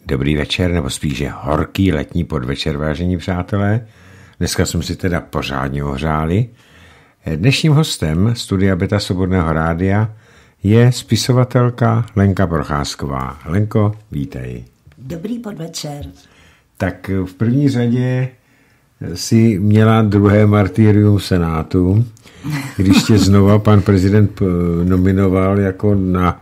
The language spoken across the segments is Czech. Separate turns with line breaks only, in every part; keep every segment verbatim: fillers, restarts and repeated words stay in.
Dobrý večer, nebo spíše horký letní podvečer, vážení přátelé. Dneska jsme si teda pořádně ohřáli. Dnešním hostem studia Beta Svobodného rádia je spisovatelka Lenka Procházková. Lenko, vítej.
Dobrý podvečer.
Tak v první řadě si měla druhé martyrium Senátu, když tě znova pan prezident nominoval jako na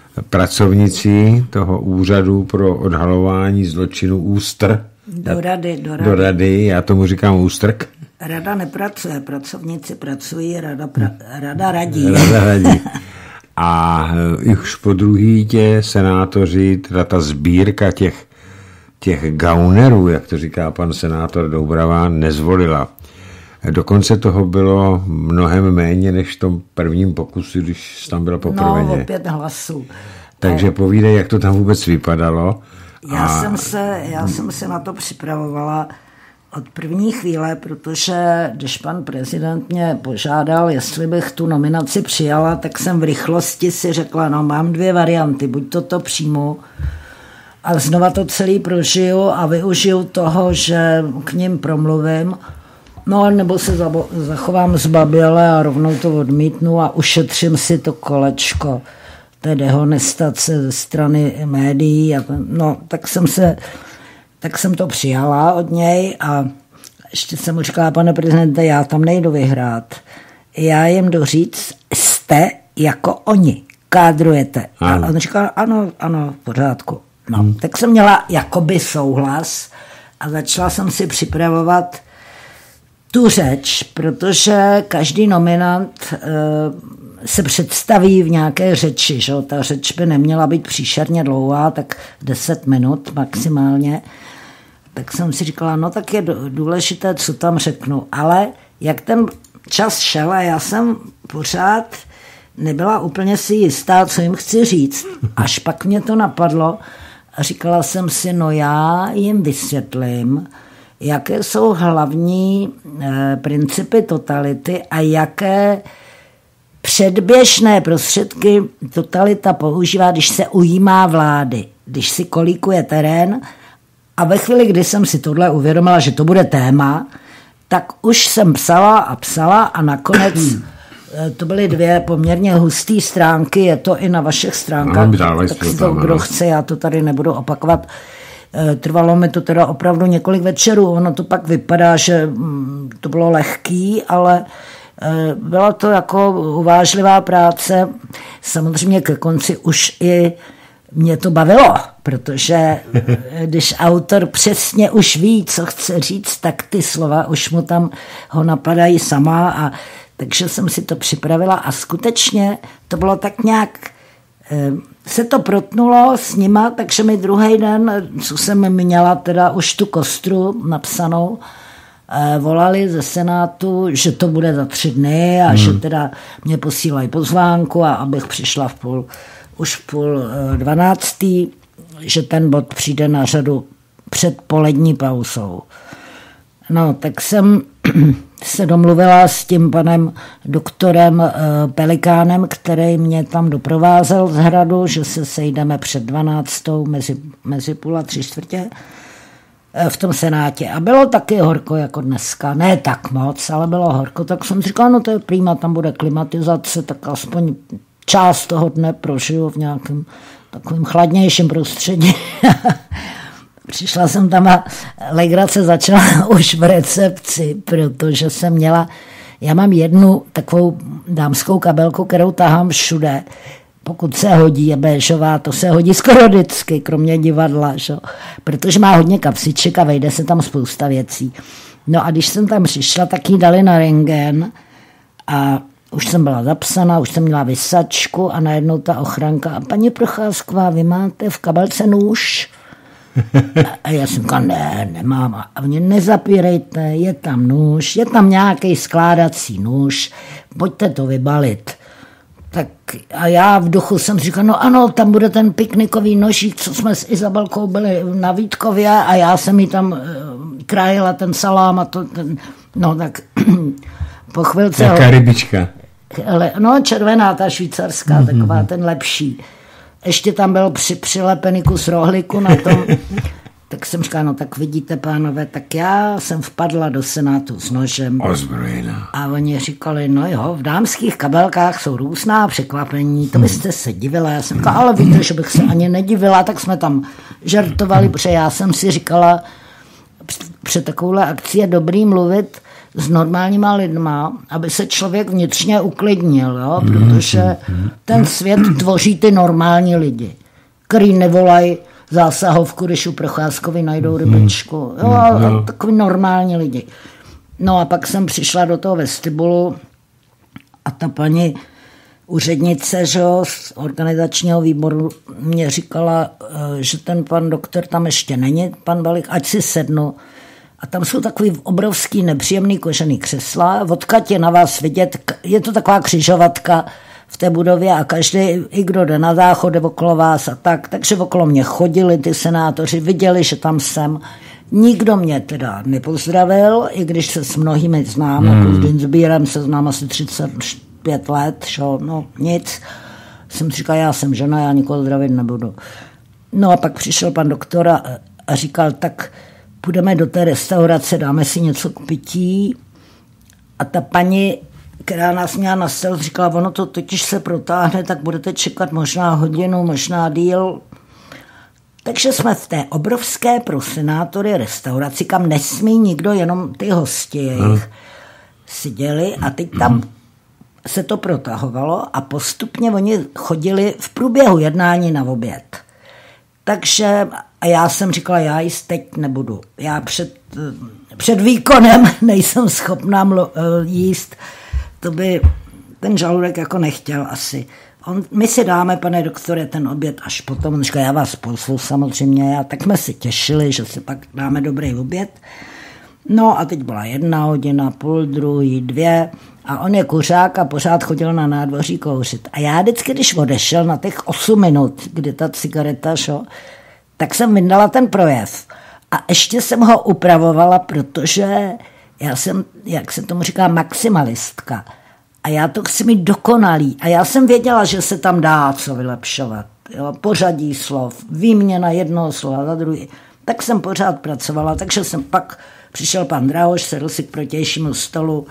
pracovnici toho úřadu pro odhalování zločinu ÚSTR.
Do rady, do rady.
Do rady, já tomu říkám ústrk.
Rada nepracuje, pracovníci pracují, rada, pra, rada radí.
Rada radí. A už po druhý tě senátoři, teda ta sbírka těch, těch gaunerů, jak to říká pan senátor Doubrava, nezvolila. Dokonce toho bylo mnohem méně než v tom prvním pokusu, když tam bylo poprvé.
No, o pět hlasů.
Takže a... povídej, jak to tam vůbec vypadalo.
Já,
a...
jsem se, já jsem se na to připravovala od první chvíle, protože když pan prezident mě požádal, jestli bych tu nominaci přijala, tak jsem v rychlosti si řekla, no mám dvě varianty, buď toto přijmu a znova to celý prožiju a využiju toho, že k ním promluvím, no nebo se zachovám zbaběle a rovnou to odmítnu a ušetřím si to kolečko té dehonestace ze strany médií. A no, tak jsem se, tak jsem to přijala od něj a ještě jsem mu říkala, pane prezidente, já tam nejdu vyhrát. Já jim jdu říct, jste jako oni, kádrujete. Ano. A on říkal, ano, ano, v pořádku. No, hmm. Tak jsem měla jakoby souhlas a začala jsem si připravovat tu řeč, protože každý nominant e, se představí v nějaké řeči, že? Ta řeč by neměla být příšerně dlouhá, tak deset minut maximálně. Tak jsem si říkala, no tak je důležité, co tam řeknu. Ale jak ten čas šel a já jsem pořád nebyla úplně si jistá, co jim chci říct. Až pak mě to napadlo a říkala jsem si, no já jim vysvětlím, jaké jsou hlavní e, principy totality a jaké předběžné prostředky totalita používá, když se ujímá vlády, když si kolíkuje terén. A ve chvíli, kdy jsem si tohle uvědomila, že to bude téma, tak už jsem psala a psala a nakonec to byly dvě poměrně husté stránky, je to i na vašich stránkách, no, tak si to, kdo chce, já to tady nebudu opakovat. Trvalo mi to teda opravdu několik večerů, ono to pak vypadá, že to bylo lehký, ale byla to jako uvážlivá práce. Samozřejmě ke konci už i mě to bavilo, protože když autor přesně už ví, co chce říct, tak ty slova už mu tam ho napadají sama a takže jsem si to připravila a skutečně to bylo tak nějak, se to protnulo s nima, takže mi druhý den, co jsem měla teda už tu kostru napsanou, volali ze Senátu, že to bude za tři dny a hmm. že teda mě posílají pozvánku a abych přišla v půl, už v půl dvanáctý, že ten bod přijde na řadu před polední pauzou. No, tak jsem se domluvila s tím panem doktorem Pelikánem, který mě tam doprovázel z hradu, že se sejdeme před dvanáctou mezi, mezi půl a tři čtvrtě v tom Senátě. A bylo taky horko jako dneska. Ne tak moc, ale bylo horko. Tak jsem říkala, no to je prima, tam bude klimatizace, tak aspoň část toho dne prožiju v nějakém takovým chladnějším prostředí. Přišla jsem tam a legrace začala už v recepci, protože jsem měla, já mám jednu takovou dámskou kabelku, kterou tahám všude. Pokud se hodí, je béžová, to se hodí skoro vždycky, kromě divadla, že? Protože má hodně kapsiček a vejde se tam spousta věcí. No a když jsem tam přišla, tak jí dali na rentgen a už jsem byla zapsaná, už jsem měla vysačku a najednou ta ochranka. A paní Procházková, vy máte v kabelce nůž? A já jsem říkala, ne, nemám. A mě nezapírejte, je tam nůž, je tam nějaký skládací nůž, pojďte to vybalit. Tak a já v duchu jsem říkal, no ano, tam bude ten piknikový nožík, co jsme s Izabelkou byli na Vítkově a já jsem jí tam krájela ten salám a to, ten, no tak po chvilce...
Jaká rybička?
No červená, ta švýcarská, hmm. taková ten lepší. ještě tam byl při, přilepený kus rohlíku na tom. Tak jsem říkala, no tak vidíte, pánové, tak já jsem vpadla do Senátu s nožem.
Ozbrojená.
A oni říkali, no jo, v dámských kabelkách jsou různá překvapení, to byste se divila. Já jsem říkala, ale víte, že bych se ani nedivila, tak jsme tam žertovali, protože já jsem si říkala, před takovouhle akcí je dobrý mluvit s normálníma lidma, aby se člověk vnitřně uklidnil, jo? Protože ten svět tvoří ty normální lidi, který nevolají zásahovku, když u Procházkovi najdou rybičku. Jo, a, a takový normální lidi. No a pak jsem přišla do toho vestibulu a ta paní úřednice, že jo, z organizačního výboru mě říkala, že ten pan doktor tam ještě není, pan Balík, ať si sednu. A tam jsou takový obrovský nepříjemný kožený křesla, odkud je na vás vidět, je to taková křižovatka v té budově a každý, i kdo jde na záchod, jde okolo vás a tak, takže okolo mě chodili ty senátoři, viděli, že tam jsem. Nikdo mě teda nepozdravil, i když se s mnohými znám, hmm. jako s Dinsbírem se znám asi třicet pět let, šo, no nic. Jsem říkal, já jsem žena, já nikoho zdravit nebudu. No a pak přišel pan doktor a, a říkal, tak půjdeme do té restaurace, dáme si něco k pití. A ta paní, která nás měla na starost, říkala, ono to totiž se protáhne, tak budete čekat možná hodinu, možná díl. Takže jsme v té obrovské pro senátory restauraci, kam nesmí nikdo, jenom ty hosti jejich, seděli a teď tam se to protahovalo a postupně oni chodili v průběhu jednání na oběd. Takže a já jsem říkala, já jíst teď nebudu. Já před, před výkonem nejsem schopná mlu, jíst. To by ten žaludek jako nechtěl asi. On, my si dáme, pane doktore, ten oběd až potom. On říká, já vás pozvu samozřejmě. A tak jsme si těšili, že si pak dáme dobrý oběd. No a teď byla jedna hodina, půl druhý, dvě. A on je kuřák a pořád chodil na nádvoří kouřit. A já vždycky, když odešel na těch osm minut, kdy ta cigareta šlo, tak jsem vyndala ten projev. A ještě jsem ho upravovala, protože já jsem, jak se tomu říká, maximalistka. A já to chci mít dokonalý. A já jsem věděla, že se tam dá co vylepšovat. Jo? Pořadí slov, výměna jednoho slova za druhý. Tak jsem pořád pracovala, takže jsem pak přišel pan Drahoš, sedl si k protějšímu stolu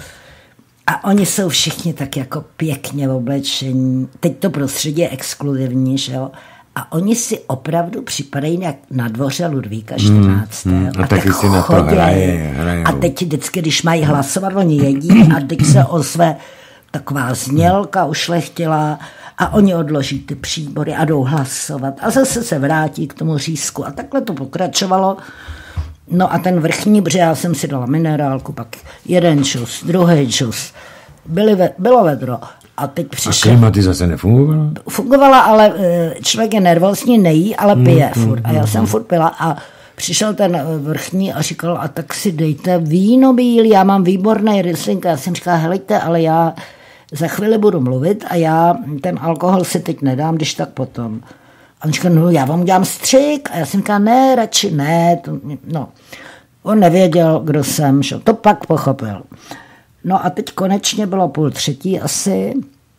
a oni jsou všichni tak jako pěkně oblečení. Teď to prostředí je exkluzivní, že jo? A oni si opravdu připadají jak na dvoře Ludvíka čtrnáctého. Mm, mm,
a, a taky si na to hraje, hraje.
A teď vždycky, když mají hlasovat, oni jedí a teď se ozve taková znělka ušlechtila a oni odloží ty příbory a jdou hlasovat. A zase se vrátí k tomu řízku. A takhle to pokračovalo. No a ten vrchní, protože já jsem si dala minerálku, pak jeden čus, druhý čus. Byly ve, bylo vedro. A teď přišel...
A klimatizace nefungovala?
Fungovala, ale člověk je nervózní, nejí, ale pije mm, furt. A já jsem furt pila a přišel ten vrchní a říkal, a tak si dejte víno bílý, já mám výborný Riesling. Já jsem říkala, helejte, ale já za chvíli budu mluvit a já ten alkohol si teď nedám, když tak potom. A on říkal, no já vám udělám střik. A já jsem říkala, ne, radši ne. To, no. On nevěděl, kdo jsem, že? To pak pochopil. No a teď konečně bylo půl třetí asi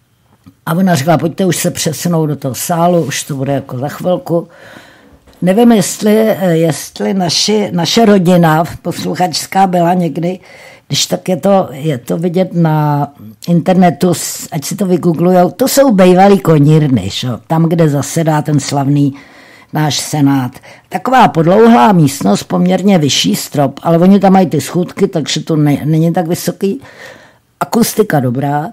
a ona říkala, pojďte už se přesunout do toho sálu, už to bude jako za chvilku. Nevím, jestli, jestli naši, naše rodina posluchačská byla někdy, když tak je to, je to vidět na internetu, ať si to vygooglujou, to jsou bývalý konírny, šo? Tam, kde zasedá ten slavný náš senát. Taková podlouhlá místnost, poměrně vyšší strop, ale oni tam mají ty schůdky, takže to ne, není tak vysoký. Akustika dobrá.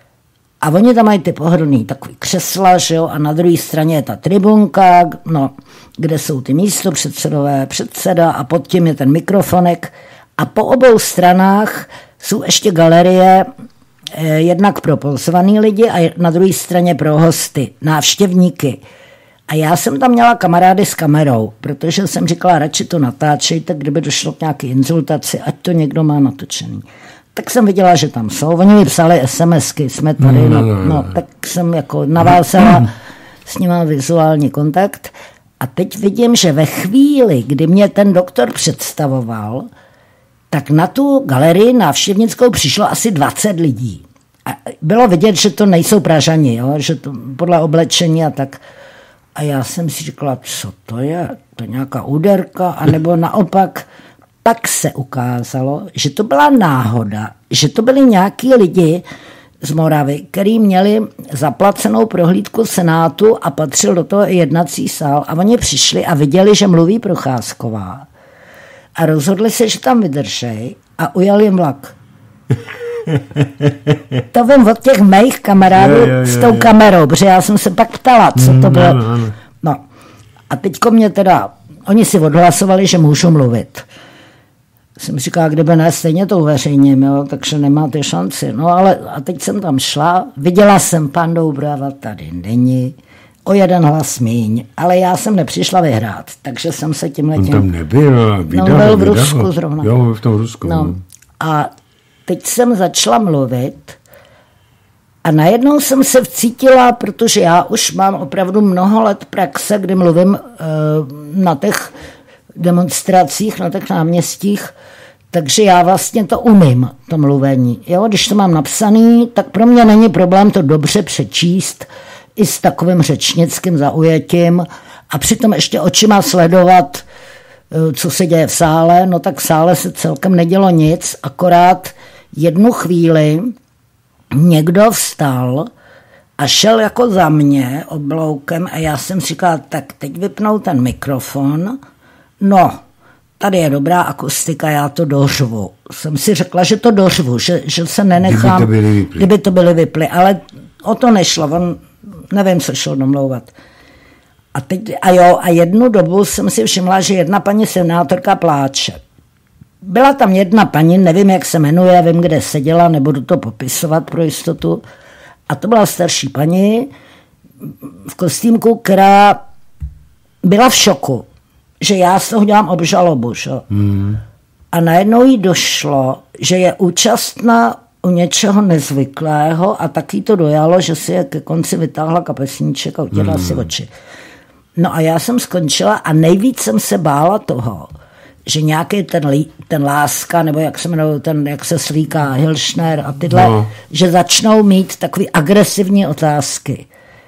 A oni tam mají ty pohodlný takový křesla, že jo, a na druhé straně je ta tribunka, no, kde jsou ty místopředsedové, předseda a pod tím je ten mikrofonek. A po obou stranách jsou ještě galerie, eh, jednak pro pozvaný lidi a na druhé straně pro hosty, návštěvníky. A já jsem tam měla kamarády s kamerou, protože jsem říkala, radši to natáčejte, kdyby došlo k nějaké insultaci, ať to někdo má natočený. Tak jsem viděla, že tam jsou. Oni mi psali SMSky, jsme tady, no, no, no, no tak jsem jako navázala s nimi vizuální kontakt. A teď vidím, že ve chvíli, kdy mě ten doktor představoval, tak na tu galerii návštěvnickou přišlo asi dvacet lidí. A bylo vidět, že to nejsou Pražani, jo? Že to podle oblečení a tak. A já jsem si říkala, co to je? To je nějaká úderka? A nebo naopak, pak se ukázalo, že to byla náhoda, že to byli nějaký lidi z Moravy, který měli zaplacenou prohlídku Senátu a patřil do toho i jednací sál. A oni přišli a viděli, že mluví Procházková. A rozhodli se, že tam vydržej a ujel jim vlak. To vím od těch mých kamarádů jo, jo, jo, s tou jo. kamerou, protože já jsem se pak ptala, co to bylo. No, no, no. no. A teďko mě teda, oni si odhlasovali, že můžu mluvit. Jsem říkala, kdyby ne, stejně to uveřejním, jo, takže nemáte šanci. No ale a teď jsem tam šla, viděla jsem, pan Doubrava tady není, o jeden hlas míň, ale já jsem nepřišla vyhrát, takže jsem se tímhletím...
On tam nebyl, vydal,
no, byl v
vydal.
Rusku zrovna.
Jo, v tom Rusku.
No. A teď jsem začala mluvit a najednou jsem se vcítila, protože já už mám opravdu mnoho let praxe, kdy mluvím uh, na těch demonstracích, na těch náměstích, takže já vlastně to umím, to mluvení. Jo, když to mám napsaný, tak pro mě není problém to dobře přečíst i s takovým řečnickým zaujetím a přitom ještě očima sledovat, co se děje v sále. No tak v sále se celkem nedělo nic, akorát jednu chvíli někdo vstal a šel jako za mě obloukem a já jsem říkala, tak teď vypnou ten mikrofon, no, tady je dobrá akustika, já to dořvu. Jsem si řekla, že to dořvu, že, že se nenechám, kdyby to byly vyply. Kdyby to byly vyply, ale o to nešlo, on, nevím, co šel domlouvat. A, teď, a jo, a jednu dobu jsem si všimla, že jedna paní senátorka pláče. Byla tam jedna paní, nevím, jak se jmenuje, vím, kde seděla, nebudu to popisovat pro jistotu. A to byla starší paní v kostýmku, která byla v šoku, že já z toho dělám obžalobu. Hmm. A najednou jí došlo, že je účastná u něčeho nezvyklého a taky to dojalo, že si je ke konci vytáhla kapesníček a utěla hmm. si oči. No a já jsem skončila a nejvíc jsem se bála toho, že nějaký ten, lí, ten Láska, nebo jak se jmenuje, ten, jak se slíká, Hilšner a tyhle, no. že začnou mít takový agresivní otázky.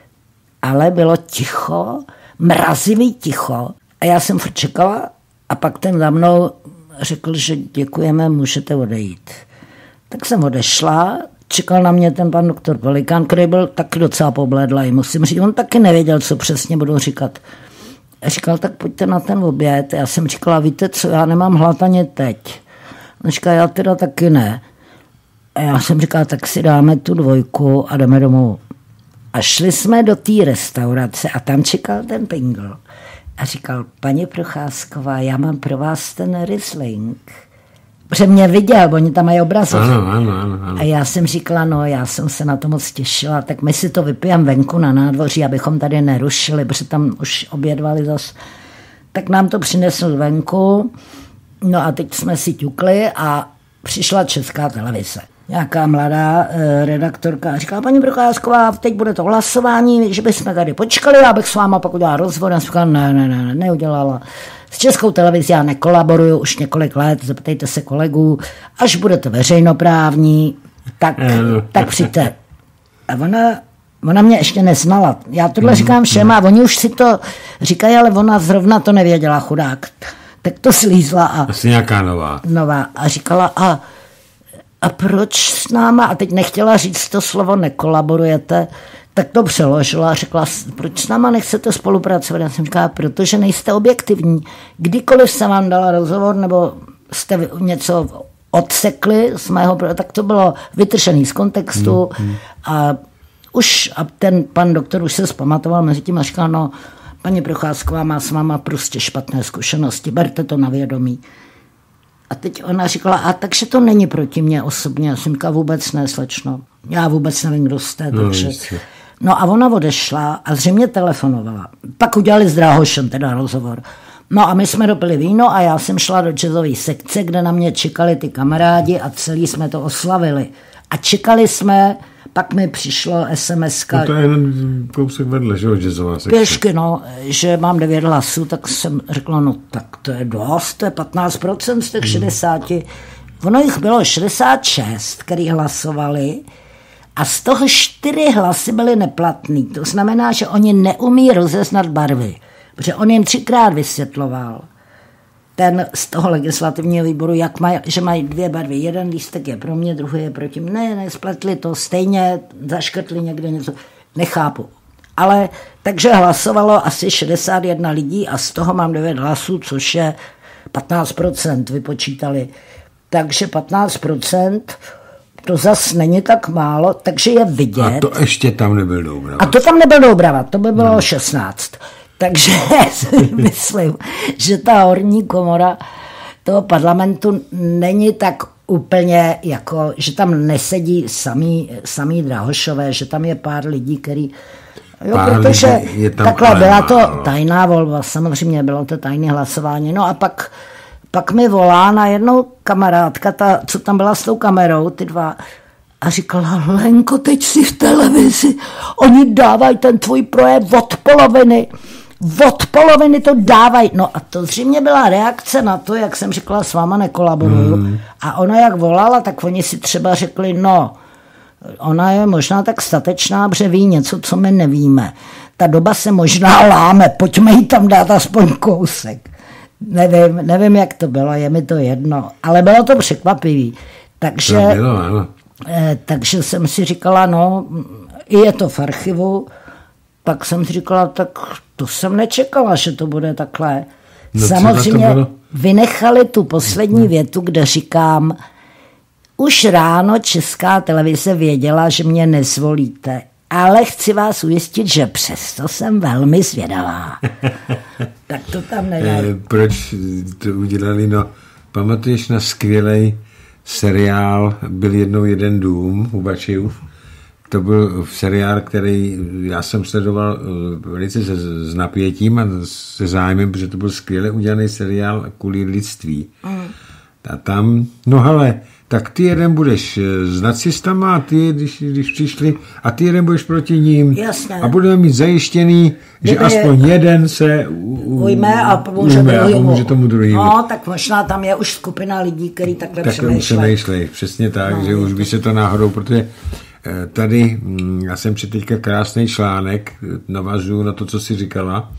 Ale bylo ticho, mrazivý ticho a já jsem furt čekala a pak ten za mnou řekl, že děkujeme, můžete odejít. Tak jsem odešla, čekal na mě ten pan doktor Pelikán, který byl taky docela pobledlej, musím říct, on taky nevěděl, co přesně budu říkat. A říkal, tak pojďte na ten oběd. Já jsem říkala, víte co, já nemám hlad ani teď. On říkal, já teda taky ne. A já jsem říkala, tak si dáme tu dvojku a jdeme domů. A šli jsme do té restaurace a tam čekal ten pingl. A říkal, paní Procházková, já mám pro vás ten Riesling. Protože mě viděl, oni tam mají obrazovku.
Ano, ano, ano, ano.
A já jsem říkala, no já jsem se na to moc těšila, tak my si to vypijeme venku na nádvoří, abychom tady nerušili, protože tam už obědvali zas. Tak nám to přinesl venku, no a teď jsme si ťukli a přišla Česká televize. Nějaká mladá e, redaktorka a říkala, paní Procházková, teď bude to hlasování, že bychom tady počkali, abych s váma pak udělala rozhovor. A jsem říkala, ne, ne, ne, neudělala. S Českou televizí já nekolaboruju už několik let, zeptejte se kolegů, až budete veřejnoprávní, tak, tak přijďte. A ona, ona mě ještě neznala. Já tohle říkám všem a oni už si to říkají, ale ona zrovna to nevěděla, chudák. Tak to slízla. A,
asi nějaká nová.
Nová. A říkala, a, a proč s náma, a teď nechtěla říct to slovo nekolaborujete, tak to přeložila a řekla, proč s náma nechcete spolupracovat? Já jsem říkala, protože nejste objektivní. Kdykoliv jsem vám dala rozhovor, nebo jste něco odsekli z mého, tak to bylo vytržený z kontextu hmm, hmm. a už a ten pan doktor už se zpamatoval mezi tím a říkal, no, paní Procházková má s váma prostě špatné zkušenosti, berte to na vědomí. A teď ona říkala, a takže to není proti mně osobně. Já jsem říkala, vůbec ne, slečno. Já vůbec nevím, kdo jste.
No,
takže... no a ona odešla a zřejmě telefonovala. Pak udělali s Drahošem teda rozhovor. No a my jsme dopili víno a já jsem šla do jazzové sekce, kde na mě čekali ty kamarádi a celý jsme to oslavili. A čekali jsme, pak mi přišlo es em eska.
No to je jen kousek vedle, že jo, jazzová sekce.
Pěšky, no, že mám devět hlasů, tak jsem řekla, no tak to je dost, to je patnáct procent z těch šedesáti. Ono jich bylo šedesát šest, který hlasovali A z toho čtyři hlasy byly neplatný. To znamená, že oni neumí rozeznat barvy. Protože on jim třikrát vysvětloval, ten z toho legislativního výboru, jak maj, že mají dvě barvy. Jeden lístek je pro mě, druhý je proti mně. Ne, nespletli to stejně, zaškrtli někde něco. Nechápu. Ale takže hlasovalo asi šedesát jedna lidí a z toho mám devět hlasů, což je patnáct procent vypočítali. Takže patnáct procent to zas není tak málo, takže je vidět.
A to ještě tam nebyl Doubrava.
A to tam nebyl Doubrava, to by bylo hmm. šestnáct. Takže si myslím, že ta horní komora toho parlamentu není tak úplně jako, že tam nesedí samý, samý Drahošové, že tam je pár lidí, který... Jo, pár protože lidí takhle byla to tajná volba, samozřejmě bylo to tajné hlasování. No a pak, pak mi volá najednou kamarádka, ta, co tam byla s tou kamerou, ty dva, a říkala, Lenko, teď si v televizi, oni dávají ten tvůj projev od poloviny, od poloviny to dávají. No a to zřejmě byla reakce na to, jak jsem řekla, s váma nekolaboruju. Hmm. A ona jak volala, tak oni si třeba řekli, no, ona je možná tak statečná, protože ví něco, co my nevíme. Ta doba se možná láme, pojďme jí tam dát aspoň kousek. Nevím, nevím, jak to bylo, je mi to jedno. Ale bylo to překvapivý. Takže,
to bylo, ano.
eh, takže jsem si říkala, no, je to v archivu, pak jsem si říkala, tak to jsem nečekala, že to bude takhle. No, samozřejmě vynechali tu poslední větu, kde říkám, už ráno Česká televize věděla, že mě nezvolíte, ale chci vás ujistit, že přesto jsem velmi zvědavá. Tak to tam nedají.
Proč to udělali? No, pamatuješ na skvělej seriál Byl jednou jeden dům u Bačiův? To byl seriál, který já jsem sledoval velice se, s napětím a se zájmem, protože to byl skvěle udělaný seriál kvůli lidství. Mm. A tam, no hele, tak ty jeden budeš s nacistama a ty, když, když přišli, a ty jeden budeš proti ním.
Jasně.
A budeme mít zajištěný, že Kdyby aspoň jeden se u,
ujme a pomůže,
ujme a pomůže tomu druhému.
No, tak možná tam je už skupina lidí, který takhle tak
přemýšlejí. Přesně tak, no, že už by se to náhodou, protože tady, já jsem četl teďka krásný článek, navazuju na to, co jsi říkala.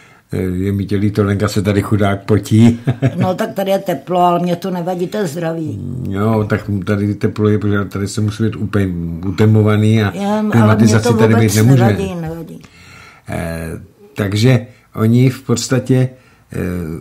Je mi tělí, to Lenka se tady chudák potí.
No tak tady je teplo, ale mě to nevadí, to je zdraví.
Jo, tak tady teplo je, protože tady se musí být utemovaný a klimatizaci tady být nemůže.
Nevadí, nevadí.
Eh, takže oni v podstatě, eh,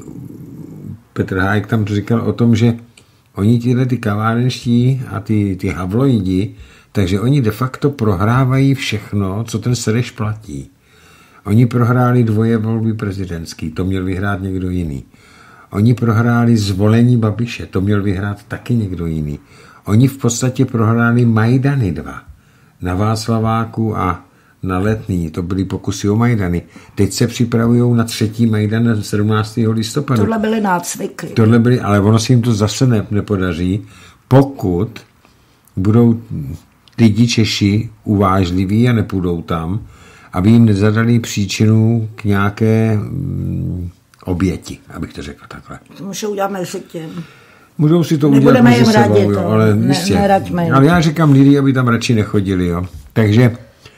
Petr Hájek tam říkal o tom, že oni tyhle ty kavárenští a ty, ty havloidi, takže oni de facto prohrávají všechno, co ten Sereš platí. Oni prohráli dvoje volby prezidentský, to měl vyhrát někdo jiný. Oni prohráli zvolení Babiše, to měl vyhrát taky někdo jiný. Oni v podstatě prohráli Majdany dva. Na Václaváku a na Letný, to byly pokusy o Majdany. Teď se připravují na třetí Majdan sedmnáctého listopadu.
Tohle byly nácviky.
Tohle byly, ale ono se jim to zase ne, nepodaří, pokud budou lidi Češi uvážliví a nepůjdou tam, aby jim nezadali příčinu k nějaké mm, oběti, abych to řekl takhle.
To můžou udělat mezi tím.
Můžou si to
Nebudeme
udělat mezi sebou,
radit,
jo, ale
ne,
jistě.
Neraďme.
Ale já říkám lidi, aby tam radši nechodili. Jo. Takže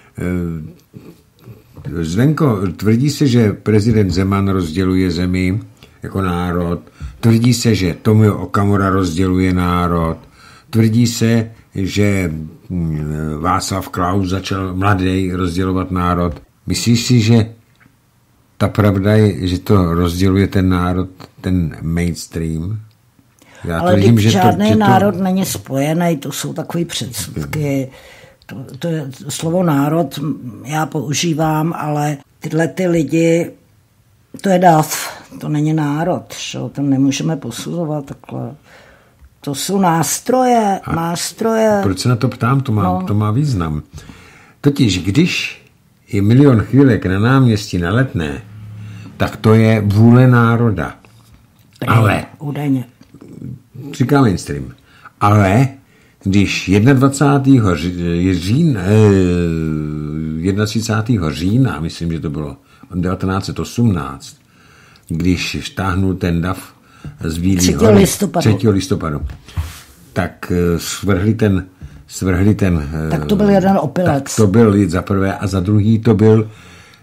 e, Zdenko, tvrdí se, že prezident Zeman rozděluje zemi jako národ. Tvrdí se, že Tomio Okamura rozděluje národ. Tvrdí se, že Václav Klaus začal mladý rozdělovat národ. Myslíš si, že ta pravda je, že to rozděluje ten národ, ten mainstream? Já
ale tvrdím, že žádný to, že národ to... není spojený, to jsou takové předsudky. To, to je slovo národ, já používám, ale tyhle ty lidi, to je dav, to není národ, že? To nemůžeme posuzovat takhle. To jsou nástroje, a nástroje.
Proč se na to ptám? To má, no. to má význam. Totiž, když je milion chvílek na náměstí na Letné, tak to je vůle národa. Ale,
údajně.
Říká mainstream, ale když dvacátého října, třicátého října, myslím, že to bylo devatenáct set osmnáct, když štáhnul ten dav z Bílý hory, třetího listopadu, tak svrhli ten svrhli ten...
Tak to byl jeden opilec.
Tak to byl za prvé a za druhý to byl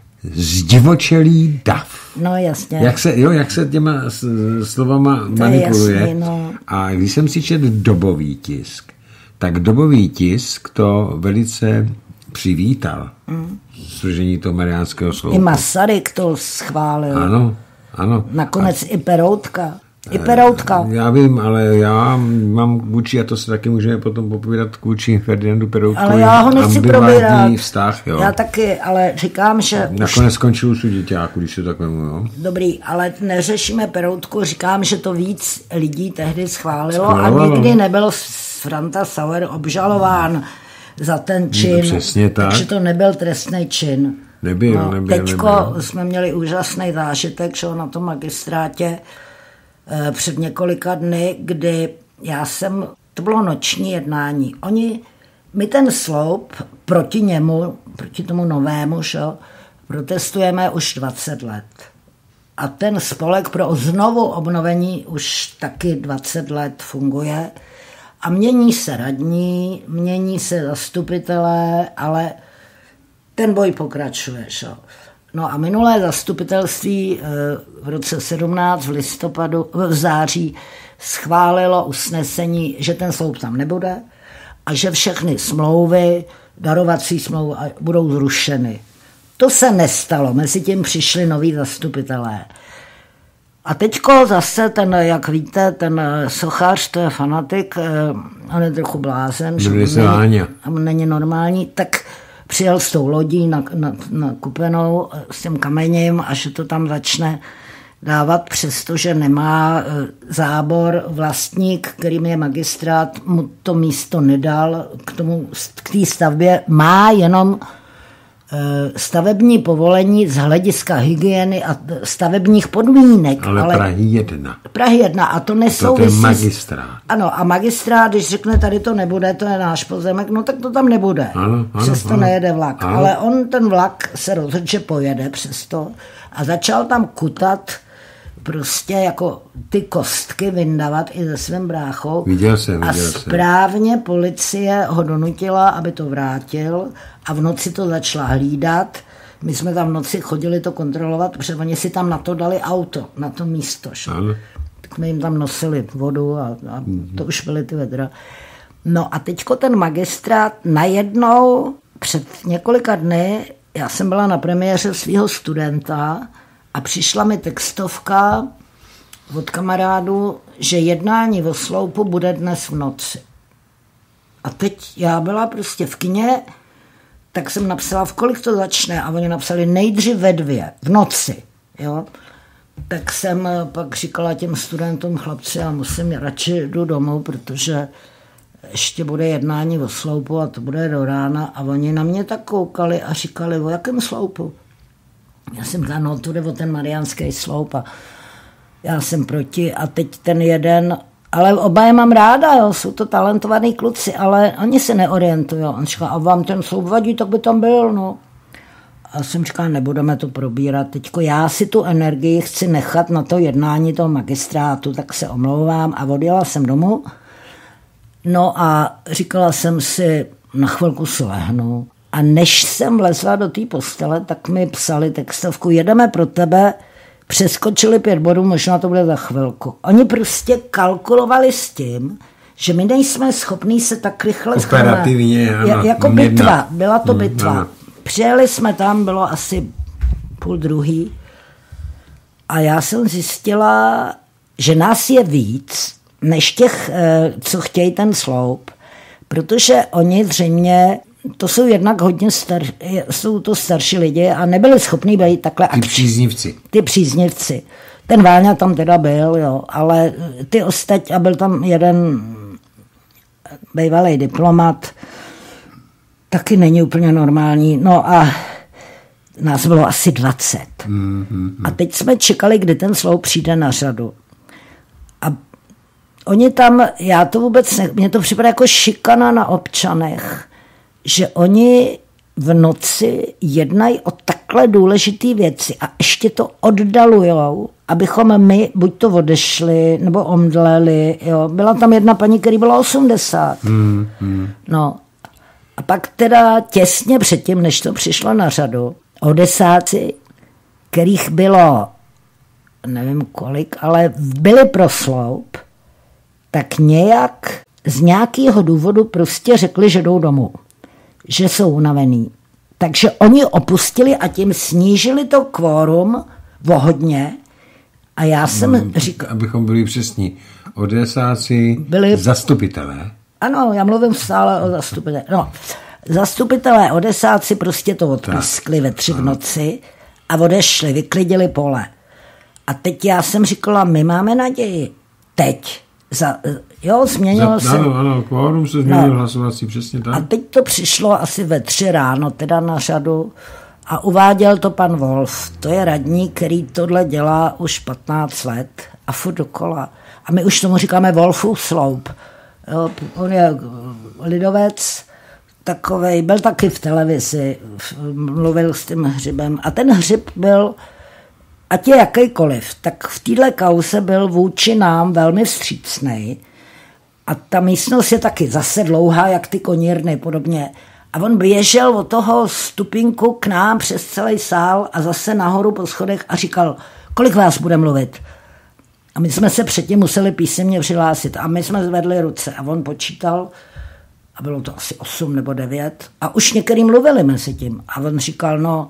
zdivočelý dav.
No jasně.
Jak se, jo, jak se těma slovama
to
manipuluje.
Jasný, no.
A když jsem si četl dobový tisk, tak dobový tisk to velice přivítal. Mm. Složení toho mariánského sloupu.
I Masaryk to schválil.
Ano, ano.
Nakonec a... i Peroutka. I Peroutka.
Já vím, ale já mám vůči, a to se taky můžeme potom popovídat vůči Ferdinandu Peroutkovi.
Ale já ho nechci probírat.
Vztah, jo.
Já taky, ale říkám, že...
Nakonec už... skončil u děťáku, když se tak vemu, jo.
Dobrý, ale neřešíme Peroutku, říkám, že to víc lidí tehdy schválilo Schválovalo. A nikdy nebyl Franta Sauer obžalován za ten čin.
Přesně tak.
Takže to nebyl trestný čin.
Nebyl,
no,
nebyl,
teďko
nebyl.
jsme měli úžasný zážitek, že na tom magistrátě před několika dny, kdy já jsem, to bylo noční jednání, oni, my ten sloup proti němu, proti tomu novému, šo, protestujeme už dvacet let. A ten spolek pro znovu obnovení už taky dvacet let funguje a mění se radní, mění se zastupitelé, ale ten boj pokračuje, šo. No a minulé zastupitelství v roce sedmnáct v listopadu, v září schválilo usnesení, že ten sloup tam nebude a že všechny smlouvy, darovací smlouvy budou zrušeny. To se nestalo, mezi tím přišli noví zastupitelé. A teďko zase ten, jak víte, ten sochař, to je fanatik, on je trochu blázen, že není, není normální, tak přijel s tou lodí na, na, na kupenou s tím kamením a že to tam začne dávat, přestože nemá zábor, vlastník, kterým je magistrát, mu to místo nedal k tomu, k té stavbě, má jenom stavební povolení z hlediska hygieny a stavebních podmínek.
Ale, ale Prahy jedna.
Prahy jedna a to nesouvisí.
To je magistrát.
Ano, a magistrát, když řekne, tady to nebude, to je náš pozemek, no tak to tam nebude.
Ano, ano,
přesto
ano,
nejede vlak.
ano.
Ale on ten vlak se rozhodl, že pojede přesto a začal tam kutat prostě jako ty kostky vyndavat i se svým bráchou.
Viděl jsem,
a
viděl jsem.
správně policie ho donutila, aby to vrátil a v noci to začala hlídat. My jsme tam v noci chodili to kontrolovat, protože oni si tam na to dali auto, na to místo. Tak jsme jim tam nosili vodu a, a to už byly ty vedra. No a teďko ten magistrát najednou před několika dny, já jsem byla na premiéře svého studenta a přišla mi textovka od kamarádu, že jednání o sloupu bude dnes v noci. A teď já byla prostě v kině, tak jsem napsala, v kolik to začne, a oni napsali nejdřív ve dvě, v noci, jo. Tak jsem pak říkala těm studentům, chlapci, já musím, radši jdu domů, protože ještě bude jednání o sloupu a to bude do rána, a oni na mě tak koukali a říkali, o jakém sloupu? Já jsem říkala, no tu jde o ten mariánský sloup a já jsem proti a teď ten jeden, ale oba je mám ráda, jo, jsou to talentovaní kluci, ale oni se neorientují. On říká, a vám ten sloup vadí, tak by tam byl, no. A jsem říkala, nebudeme to probírat. Teďko já si tu energii chci nechat na to jednání toho magistrátu, tak se omlouvám a odjela jsem domů. No a říkala jsem si, na chvilku si lehnu. A než jsem vlezla do té postele, tak mi psali textovku, jedeme pro tebe, přeskočili pět bodů, možná to bude za chvilku. Oni prostě kalkulovali s tím, že my nejsme schopní se tak rychle
operativně, ano,
jako bitva, byla to bitva. Ano. Přijeli jsme tam, bylo asi půl druhý a já jsem zjistila, že nás je víc, než těch, co chtějí ten sloup, protože oni zřejmě, to jsou jednak hodně star, jsou to starší lidi a nebyli schopní být takhle akční.
Ty příznivci.
Ty příznivci. Ten Váňa tam teda byl, jo, ale ty ostatní, a byl tam jeden bývalý diplomat, taky není úplně normální. No a nás bylo asi dvacet. Mm-hmm. A teď jsme čekali, kdy ten sloup přijde na řadu. A oni tam, já to vůbec ne, mně to připadá jako šikana na občanech, že oni v noci jednají o takhle důležité věci a ještě to oddalujou abychom my buď to odešli, nebo omdleli. Jo. Byla tam jedna paní, který byla osmdesát.
Hmm, hmm.
No. A pak teda těsně předtím, než to přišlo na řadu, odesáci, kterých bylo, nevím kolik, ale byli pro sloup, tak nějak z nějakého důvodu prostě řekli, že jdou domů. Že jsou unavený. Takže oni opustili a tím snížili to kvórum o hodně. A já jsem
no,
říkal...
Abychom byli přesní. Odesáci
byli
zastupitelé.
Ano, já mluvím stále o zastupitelé. No, zastupitelé odesáci prostě to odpiskli ve tři v noci a odešli, vyklidili pole. A teď já jsem říkala, my máme naději. Teď. Za, jo, změnilo
Za,
se.
Ano, ano, kvórum se změnil, no. Hlasovací, přesně tak.
A teď to přišlo asi ve tři ráno, teda na řadu. A uváděl to pan Wolf. To je radní, který tohle dělá už patnáct let a furt dokola. A my už tomu říkáme Wolfův sloup. Jo, on je lidovec, takovej, byl taky v televizi, mluvil s tím Hřibem. A ten Hřib byl, ať je jakýkoliv, tak v téhle kauze byl vůči nám velmi vstřícnej. A ta místnost je taky zase dlouhá, jak ty konírny podobně. A on běžel od toho stupínku k nám přes celý sál a zase nahoru po schodech a říkal, kolik vás bude mluvit? A my jsme se předtím museli písemně přihlásit a my jsme zvedli ruce a on počítal a bylo to asi osm nebo devět a už některý mluvili mezi tím a on říkal, no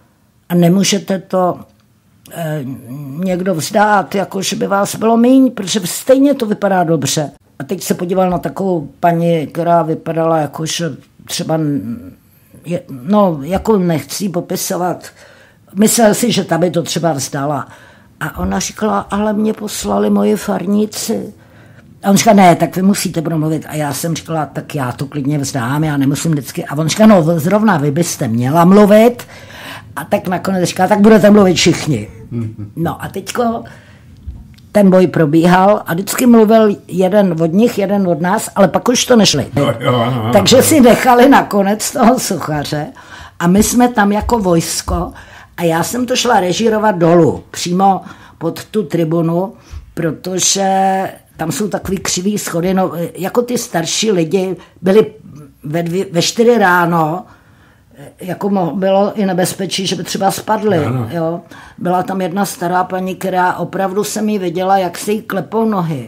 a nemůžete to eh, někdo vzdát, jako že by vás bylo míň, protože stejně to vypadá dobře. A teď se podíval na takovou paní, která vypadala jako, že třeba, je, no jako nechci popisovat, myslel si, že ta by to třeba vzdala. A ona říkala, ale mě poslali moji farníci. A on říkal, ne, tak vy musíte promluvit. A já jsem říkala, tak já to klidně vzdám, já nemusím vždycky. A on říkal, no zrovna vy byste měla mluvit. A tak nakonec říkala, tak budete mluvit všichni. No a teďko ten boj probíhal a vždycky mluvil jeden od nich, jeden od nás, ale pak už to nešli.
Jo, jo, ano, ano.
Takže si nechali nakonec toho Suchaře a my jsme tam jako vojsko a já jsem to šla režírovat dolů, přímo pod tu tribunu, protože tam jsou takový křivý schody, no, jako ty starší lidi byli ve, dvě, ve čtyři ráno, jako bylo i nebezpečí, že by třeba spadli. Jo. Byla tam jedna stará paní, která opravdu jsem jí viděla, jak se jí klepou nohy.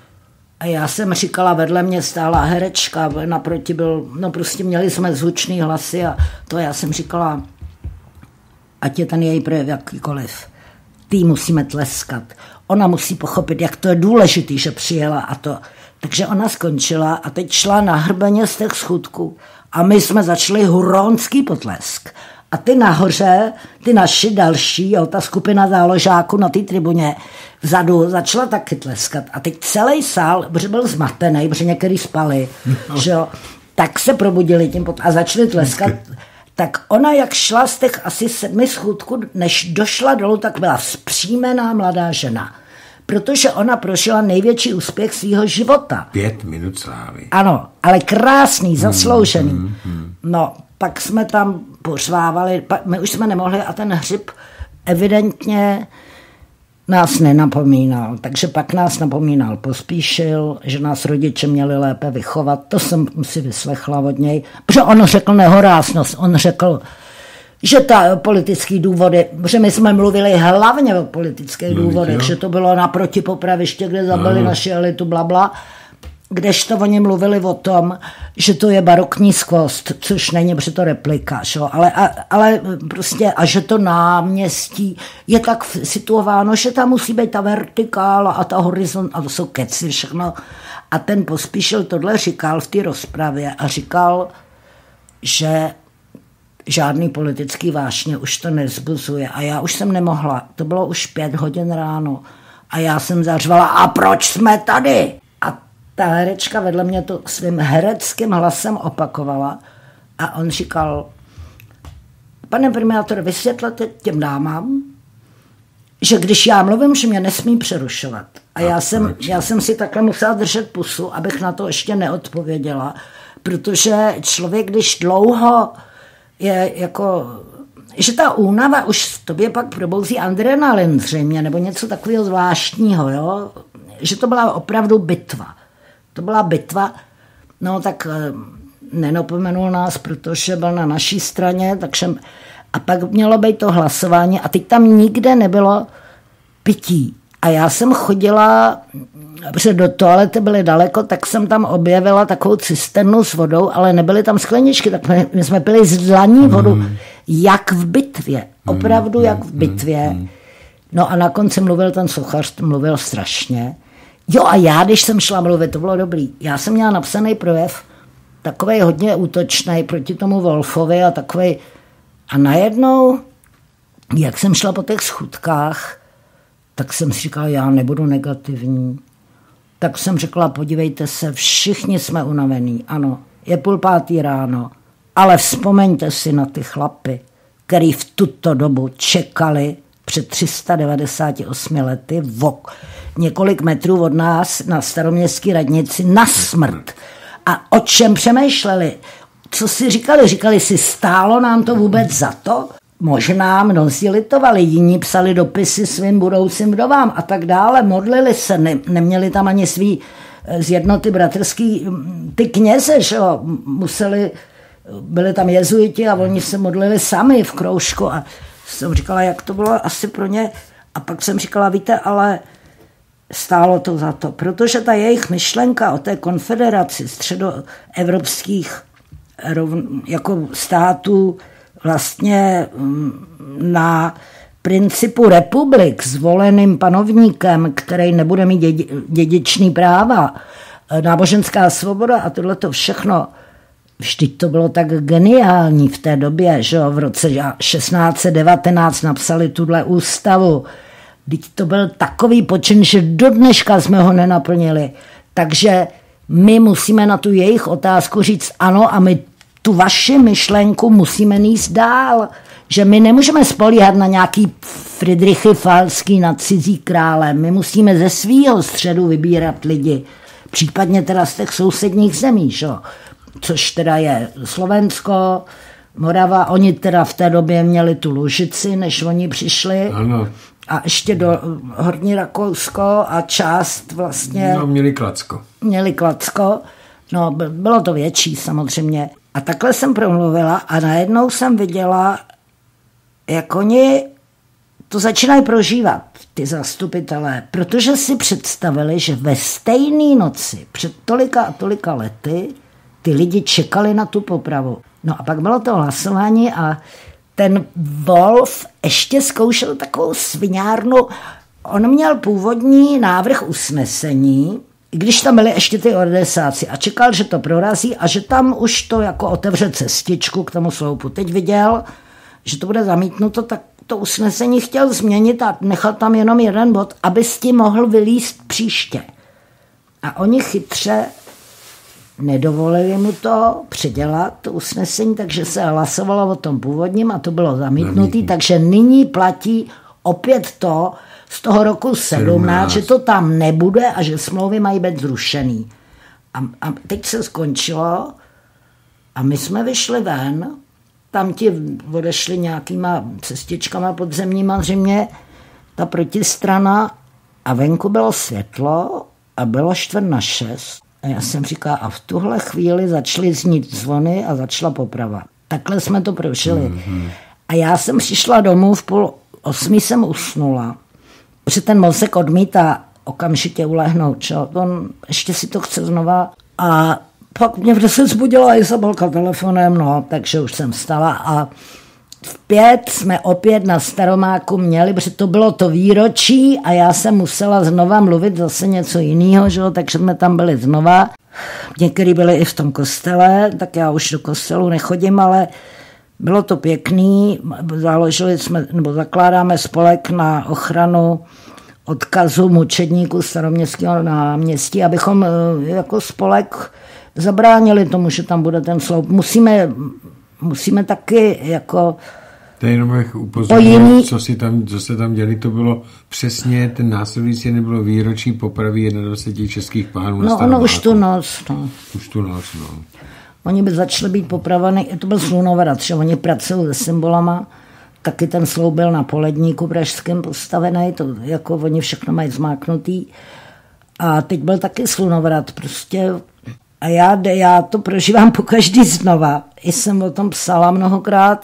A já jsem říkala, vedle mě stála herečka, naproti byl, no prostě měli jsme zvučný hlasy a to já jsem říkala, ať je ten její projev jakýkoliv, ty musíme tleskat. Ona musí pochopit, jak to je důležitý, že přijela a to. Takže ona skončila a teď šla na hrbeně z těch schůdků a my jsme začali huronský potlesk. A ty nahoře, ty naši další, jo, ta skupina záložáků na té tribuně vzadu začala taky tleskat. A teď celý sál, protože byl zmatený, protože některý spali, no. Že jo, tak se probudili tím pot- a začali tleskat. Tak ona, jak šla z těch asi sedmi schůdků, než došla dolů, tak byla vzpřímená mladá žena. Protože ona prožila největší úspěch svého života.
Pět minut slávy.
Ano, ale krásný, zasloužený.
Hmm, hmm, hmm.
No, pak jsme tam pořvávali, my už jsme nemohli a ten Hřib evidentně nás nenapomínal. Takže pak nás napomínal Pospíšil, že nás rodiče měli lépe vychovat. To jsem si vyslechla od něj. Protože on řekl nehoráznost. On řekl, že ta politické důvody, protože my jsme mluvili hlavně o politických
no,
důvodech,
jo.
že to bylo naproti Popraviště, kde zabili
no.
naši elitu, blabla, kdežto oni mluvili o tom, že to je barokní skvost, což není, protože to replika, šo? Ale, a, ale prostě a že to náměstí je tak situováno, že tam musí být ta vertikála a ta horizont, a to jsou keci všechno. A ten Pospíšil tohle říkal v té rozpravě a říkal, že žádný politický vášně už to nezbuzuje. A já už jsem nemohla. To bylo už pět hodin ráno. A já jsem zařvala, a proč jsme tady? A ta herečka vedle mě to svým hereckým hlasem opakovala. A on říkal, pane primátor, vysvětlete těm dámám, že když já mluvím, že mě nesmí přerušovat. A, a já, jsem, já jsem si takhle musela držet pusu, abych na to ještě neodpověděla. Protože člověk, když dlouho je jako že ta únava už v tobě pak probouzí adrenalin zřejmě, nebo něco takového zvláštního, jo? Že to byla opravdu bitva. To byla bitva, no tak nenopomenul nás, protože byl na naší straně, takže a pak mělo být to hlasování a teď tam nikde nebylo pití. A já jsem chodila, protože do toalety byly daleko, tak jsem tam objevila takovou cisternu s vodou, ale nebyly tam skleničky, tak my, my jsme pili z dlaní vodu, mm. jak v bitvě, opravdu mm. jak v bitvě. Mm. No a na konci mluvil ten sochař, mluvil strašně. Jo a já, když jsem šla mluvit, to bylo dobrý. Já jsem měla napsaný projev, takovej hodně útočný proti tomu Wolfovi a takovej. A najednou, jak jsem šla po těch schůdkách, tak jsem si říkala, já nebudu negativní. Tak jsem řekla, podívejte se, všichni jsme unavení, ano, je půl pátý ráno, ale vzpomeňte si na ty chlapy, který v tuto dobu čekali před tři sta devadesáti osmi lety vok, několik metrů od nás na Staroměstské radnici na smrt. A o čem přemýšleli? Co si říkali? Říkali si, stálo nám to vůbec za to? Možná mnozí litovali, jiní psali dopisy svým budoucím vdovám a tak dále, modlili se, ne, neměli tam ani svý z jednoty bratrský, ty kněze, že jo, museli, byli tam jezuiti a oni se modlili sami v kroužku a jsem říkala, jak to bylo asi pro ně a pak jsem říkala, víte, ale stálo to za to, protože ta jejich myšlenka o té konfederaci středoevropských jako států vlastně na principu republik s voleným panovníkem, který nebude mít dědi, dědičný práva, náboženská svoboda a tohleto všechno, vždyť to bylo tak geniální v té době, že v roce šestnáct set devatenáct napsali tuhle ústavu. Vždyť to byl takový počin, že do dneška jsme ho nenaplnili. Takže my musíme na tu jejich otázku říct ano a my tu vaši myšlenku musíme nést dál, že my nemůžeme spolíhat na nějaký Friedrichy Falský nad cizí králem, my musíme ze svýho středu vybírat lidi, případně teda z těch sousedních zemí, že? Což teda je Slovensko, Morava, oni teda v té době měli tu Lužici, než oni přišli. Ano. A ještě do Horní Rakousko a část vlastně...
No, měli Kladsko.
Měli Kladsko, no bylo to větší samozřejmě. A takhle jsem promluvila a najednou jsem viděla, jak oni to začínají prožívat, ty zastupitelé, protože si představili, že ve stejné noci před tolika a tolika lety ty lidi čekali na tu popravu. No a pak bylo to hlasování a ten Wolf ještě zkoušel takovou sviňárnu. On měl původní návrh usnesení, i když tam byly ještě ty ordesáci a čekal, že to prorazí a že tam už to jako otevře cestičku k tomu sloupu. Teď viděl, že to bude zamítnuto, tak to usnesení chtěl změnit a nechal tam jenom jeden bod, aby s tím mohl vylízt příště. A oni chytře nedovolili mu to předělat, to usnesení, takže se hlasovalo o tom původním a to bylo zamítnutý, takže nyní platí opět to z toho roku sedmnáct, že to tam nebude a že smlouvy mají být zrušený. A, a teď se skončilo a my jsme vyšli ven, tam ti odešli nějakýma cestičkama podzemníma zřejmě, ta protistrana a venku bylo světlo a bylo čtvrt na šest. A já jsem říkala, a v tuhle chvíli začaly znít zvony a začala poprava. Takhle jsme to prošli. Mm-hmm. A já jsem přišla domů, v půl osmi jsem usnula, protože ten mozek odmítá okamžitě ulehnout. Čo? On ještě si to chce znova. A pak mě v deset zbudila Izabelka telefonem, no, takže už jsem vstala a v pět jsme opět na Staromáku měli, protože to bylo to výročí a já jsem musela znova mluvit zase něco jiného, že? Takže jsme tam byli znova. Někteří byli i v tom kostele, tak já už do kostelu nechodím, ale bylo to pěkný. Založili jsme, nebo zakládáme spolek na ochranu odkazu mučedníků Staroměstského náměstí, abychom jako spolek zabránili tomu, že tam bude ten sloup. Musíme Musíme taky jako...
To je jenom upozornit, jiný... co, si tam, co se tam děli, to bylo přesně, ten následující nebylo výročí popravy dvaceti jedna českých pánů.
No ono už tu noc. No.
Už tu noc, no.
Oni by začali být popraveni, to byl Slunovrad, že oni pracují se symbolama, taky ten sloup byl na Poledníku pražském postavený, to jako oni všechno mají zmáknutý. A teď byl taky slunovrat prostě. A já, já to prožívám pokaždý znova. I jsem o tom psala mnohokrát.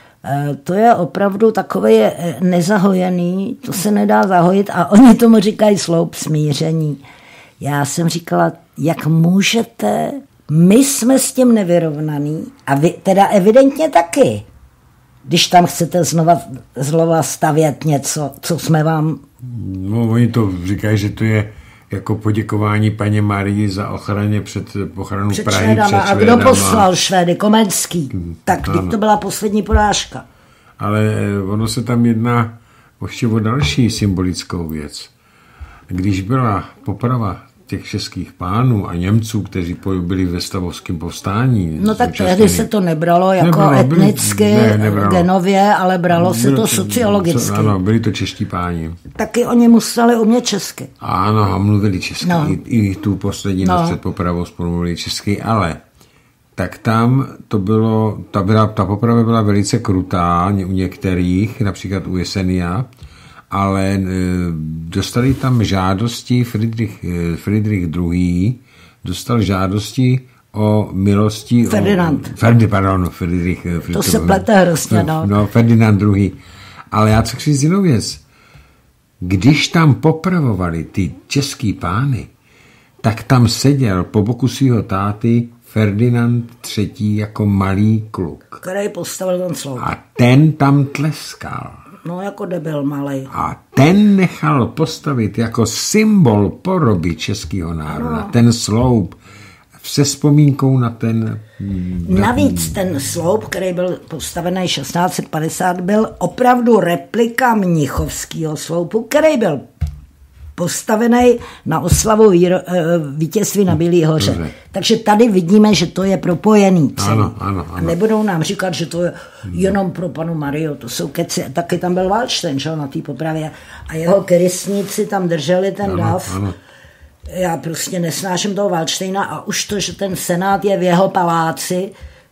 To je opravdu takové nezahojený, to se nedá zahojit a oni tomu říkají sloup smíření. Já jsem říkala, jak můžete, my jsme s tím nevyrovnaný a vy teda evidentně taky, když tam chcete znova, znova stavět něco, co jsme vám...
No oni to říkají, že to je jako poděkování paně Marii za ochraně před ochranu
před
Prahy
Švédama.
před
A kdo
Švédama.
poslal Švédy? Komenský. Tak
ano.
to byla poslední porážka.
Ale ono se tam jedná ještě o další symbolickou věc. Když byla poprava těch českých pánů a Němců, kteří byli ve stavovském povstání.
No tak tehdy se to nebralo jako nebralo, etnicky, ne, nebralo. genově, ale bralo se to sociologicky.
Ano, byli to čeští páni.
Taky oni museli umět česky.
Ano, a mluvili česky.
No.
I, I tu poslední
no.
noc před popravou spolu mluvili česky, ale tak tam to bylo, ta, byla, ta poprava byla velice krutá u některých, například u Jesenia, ale e, dostali tam žádosti, Friedrich, e, Friedrich druhý. dostal žádosti o milosti...
Ferdinand.
O, Ferdi, pardon, Friedrich. Friedrich
to se plete hrozně, no.
No, Ferdinand druhý. Ale já chci říct jinou věc. Když tam popravovali ty český pány, tak tam seděl po boku svého táty Ferdinand třetí jako malý kluk.
Který postavil ten sloup.
A ten tam tleskal.
No jako debil malej.
A ten nechal postavit jako symbol poroby českého národa. No. Ten sloup se vzpomínkou na ten...
Navíc ten sloup, který byl postavený šestnáct set padesát, byl opravdu replika mnichovského sloupu, který byl postavený na oslavu víro, vítězství na Bílý hoře. Dobře. Takže tady vidíme, že to je propojený celý.
Ano, ano, ano.
A nebudou nám říkat, že to je jenom pro panu Mariu, to jsou keci. Taky tam byl Waldstein, že, na té popravě. A jeho krysníci tam drželi ten ano, dav. Ano. Já prostě nesnáším toho Waldsteina a už to, že ten senát je v jeho paláci,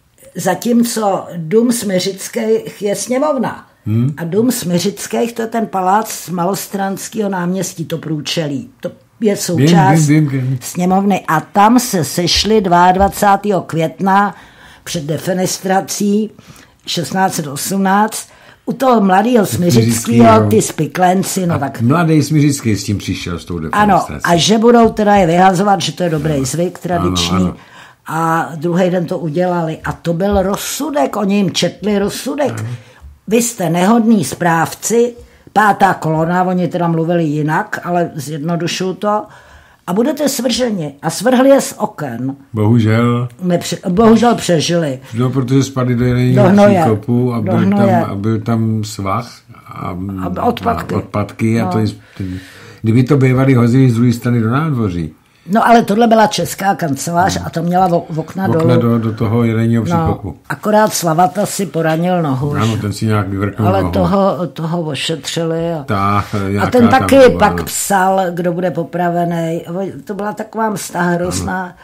zatímco dům Smiřických je sněmovna. Hmm. A dům Smiřických, to je ten palác z Malostranského náměstí, to průčelí. To je součást vím, vím, vím. sněmovny. A tam se sešli dvacátého druhého května před defenestrací šestnáct set osmnáct u toho mladého Smiřického, ty spiklenci. No tak.
Mladý Smiřický s tím přišel s tou defenestrací.
Ano, a že budou teda je vyhazovat, že to je dobrý ano. zvyk tradiční. Ano, ano. A druhý den to udělali. A to byl rozsudek, oni jim četli rozsudek. Ano. Vy jste nehodní správci, pátá kolona, oni teda mluvili jinak, ale zjednodušuju to, a budete svrženi. A svrhli je z oken.
Bohužel.
Nepře- bohužel přežili.
No, protože spadli do jiného příkopu a byl, tam, a byl tam svah a,
a odpadky.
A odpadky a no. to je, kdyby to bývali hozili z druhé strany do nádvoří.
No ale tohle byla česká kancelář no. a to měla v okna dolů.
Okna do, do toho jeleního příkopu.
No, akorát Slavata si poranil nohu.
Ano, ten si nějak vyvrknul
ale
nohu.
toho, toho ošetřili. A,
Ta,
a ten taky byla, pak no. psal, kdo bude popravený. To byla taková msta hrozná.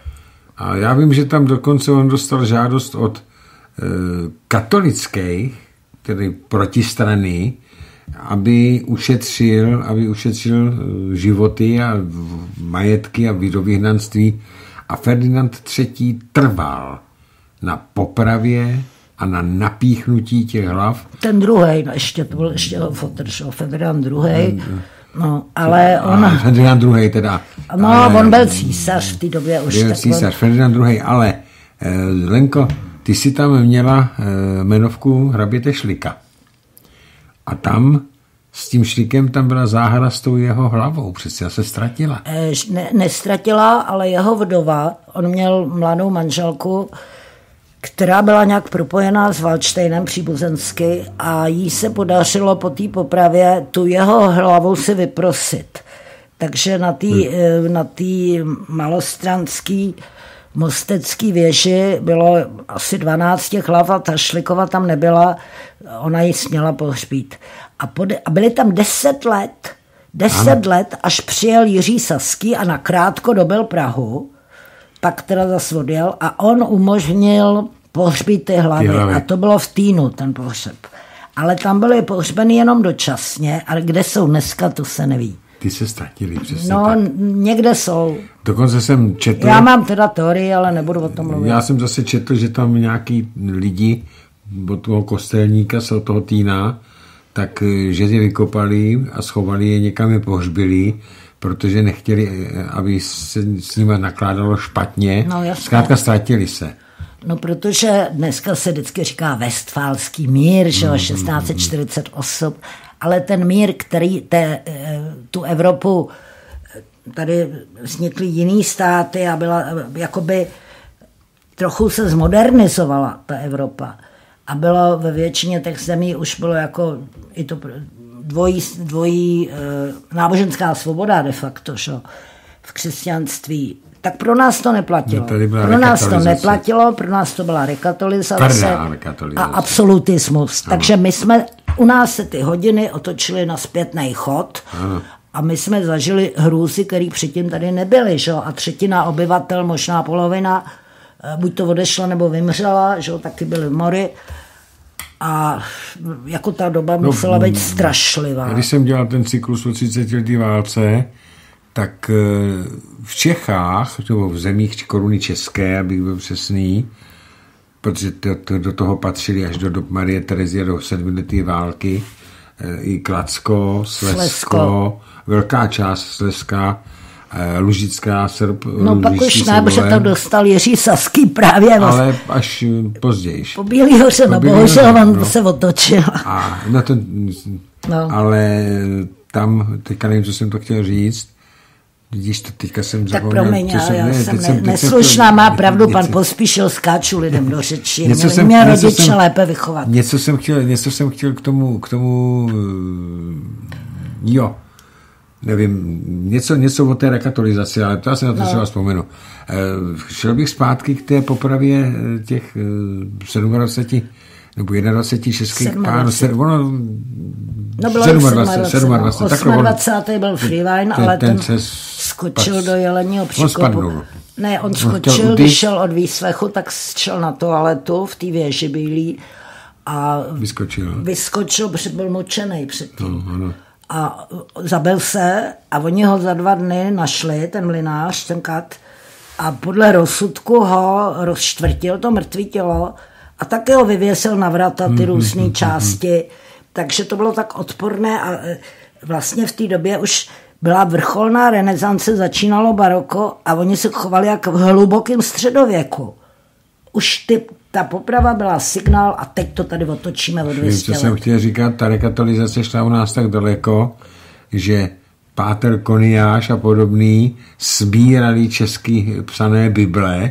A já vím, že tam dokonce on dostal žádost od e, katolických, tedy protistrany, aby ušetřil, aby ušetřil životy a majetky a vyhnanství. A Ferdinand třetí trval na popravě a na napíchnutí těch hlav.
Ten druhej, no ještě to byl ještě Fotr, Ferdinand druhý. No, ale on...
A Ferdinand druhý teda.
No, ale, on byl císař v té době už.
Byl císař, on... Ferdinand druhý, ale eh, Lenko, ty si tam měla eh, jmenovku hraběte Šlika. A tam s tím Šlikem tam byla záhada s tou jeho hlavou, přece se ztratila.
Ne, nestratila, ale jeho vdova, on měl mladou manželku, která byla nějak propojená s Waldsteinem příbuzensky a jí se podařilo po té popravě tu jeho hlavu si vyprosit. Takže na té hmm. na té malostranský mostecký věži bylo asi dvanáct těch hlav a ta Šlikova tam nebyla, ona ji směla pohřbít. A, pod, a byli tam deset let, deset ano. let, až přijel Jiří Saský a nakrátko dobil Prahu, pak teda zase odjel a on umožnil pohřbít ty hlavy. ty hlavy. A to bylo v týnu ten pohřeb. ale tam byly pohřbeny jenom dočasně, ale kde jsou dneska, to se neví.
Ty se ztratili přesně
No,
tak.
někde jsou.
Dokonce jsem četl...
Já mám teda teorii, ale nebudu o tom mluvit.
Já jsem zase četl, že tam nějaký lidi od toho kostelníka, z toho týna, tak že je vykopali a schovali je, někam je pohřbili, protože nechtěli, aby se s nimi nakládalo špatně.
No, jasně.
Zkrátka ztratili se.
No, protože dneska se vždycky říká Westfálský mír, že jo, šestnáct set čtyřicet osm, ale ten mír, který te, tu Evropu, tady vznikly jiný státy a byla, jakoby trochu se zmodernizovala ta Evropa. A bylo ve většině těch zemí už bylo jako i to dvojí, dvojí e, náboženská svoboda de facto, šo, v křesťanství. Tak pro nás to neplatilo. Pro nás to neplatilo, pro nás to byla rekatolizace a absolutismus. Ano. Takže my jsme, u nás se ty hodiny otočily na zpětný chod. Ano. A my jsme zažili hrůzy, které předtím tady nebyly. Že? A třetina obyvatel, možná polovina, buď to odešla nebo vymřela, že? Taky byly mory. A jako ta doba no, musela být strašlivá.
Když jsem dělal ten cyklus o třicetileté válce, tak v Čechách, nebo v zemích koruny české, abych byl přesný, protože to, to, do toho patřili až do dob Marie Terezie a do sedmileté války, i Kladsko, Slezsko, Slezsko, velká část Slezska, Lužická, Srb,
no pak už ne, protože to dostal Jiří Saský právě.
Ale až později.
Po Bílý hoře, no bohužel on no. se otočil.
A, no to, no. Ale tam, teďka nevím, co jsem to chtěl říct, vidíš, to teďka jsem
zapomněl. Tak promiň, já jsem, ne, jsem ne, neslušná, má pravdu, něco, pan Pospíšil, skáču lidem do řeči. Něco jsem, mě něco rodiče jsem, lépe vychovat.
Něco jsem chtěl, něco jsem chtěl k tomu, k tomu, jo, nevím, něco, něco o té rekatolizaci, ale to já se na to no. třeba vzpomenu. Šel bych zpátky k té popravě těch dvacet sedm nebo dvacet jedna českých pánů. Ono,
no bylo dvacet sedm, osmadvacátý byl Freewine, ale ten, ten skočil spas. do jeleního příkopu. On ne, on skočil, on když šel od výslechu, tak šel na toaletu v té věži bílý a
vyskočil,
vyskočil protože byl mučený předtím. No, ano. A zabil se a oni ho za dva dny našli, ten mlynář, ten kat, a podle rozsudku ho rozštvrtil to mrtvé tělo a taky ho vyvěsil na vrata ty různé části. Takže to bylo tak odporné a vlastně v té době už byla vrcholná renesance, začínalo baroko a oni se chovali jak v hlubokém středověku. Už ty, ta poprava byla signál a teď to tady otočíme o dvě stě let.
Co jsem chtěl říkat, ta rekatolizace šla u nás tak daleko, že Páter Koniáš a podobný sbírali český psané Bible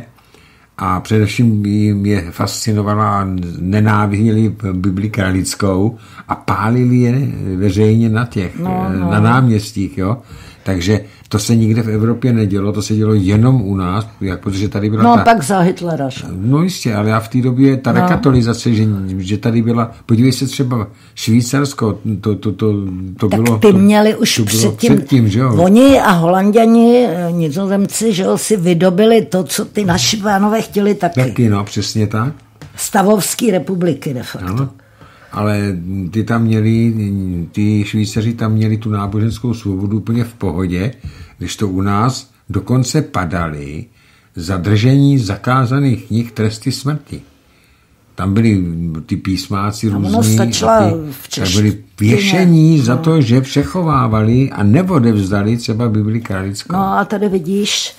a především jim je fascinovala a nenáviděli Bibli kralickou a pálili je veřejně na těch, no, no. na náměstích, jo. Takže to se nikde v Evropě nedělo, to se dělo jenom u nás, jak, protože tady byla
no,
ta...
pak za Hitlera.
No jistě, ale já v té době ta no. rekatolizace, že, že tady byla, podívej se třeba Švýcarsko, to, to, to, to
tak
bylo...
ty
to,
měli už
to
předtím,
předtím, že jo?
Oni a Holanděni, Nizozemci, že jo, si vydobili to, co ty naši pánové chtěli taky.
Taky, no, přesně tak.
Stavovské republiky de facto.
Ano. Ale ty tam měli, ty Švýcaři tam měli tu náboženskou svobodu úplně v pohodě, když to u nás dokonce padaly zadržení zakázaných knih tresty smrti. Tam byli ty písmáci různí, tak byli věšení no. za to, že přechovávali a neodevzdali třeba Bibli kralickou.
No a tady vidíš,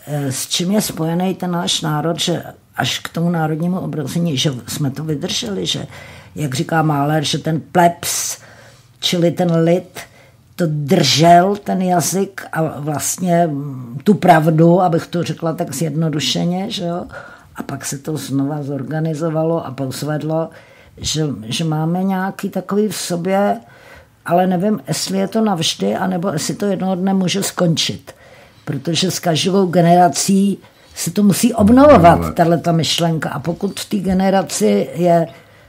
s čím je spojený ten náš národ, že až k tomu národnímu obrození, že jsme to vydrželi, že jak říká Mahler, že ten plebs, čili ten lid, to držel ten jazyk a vlastně tu pravdu, abych to řekla tak zjednodušeně, že jo? A pak se to znova zorganizovalo a pozvedlo, že, že máme nějaký takový v sobě, ale nevím, jestli je to navždy, anebo jestli to jednoho dne může skončit. Protože s každou generací se to musí obnovovat, tato myšlenka. A pokud v té generaci je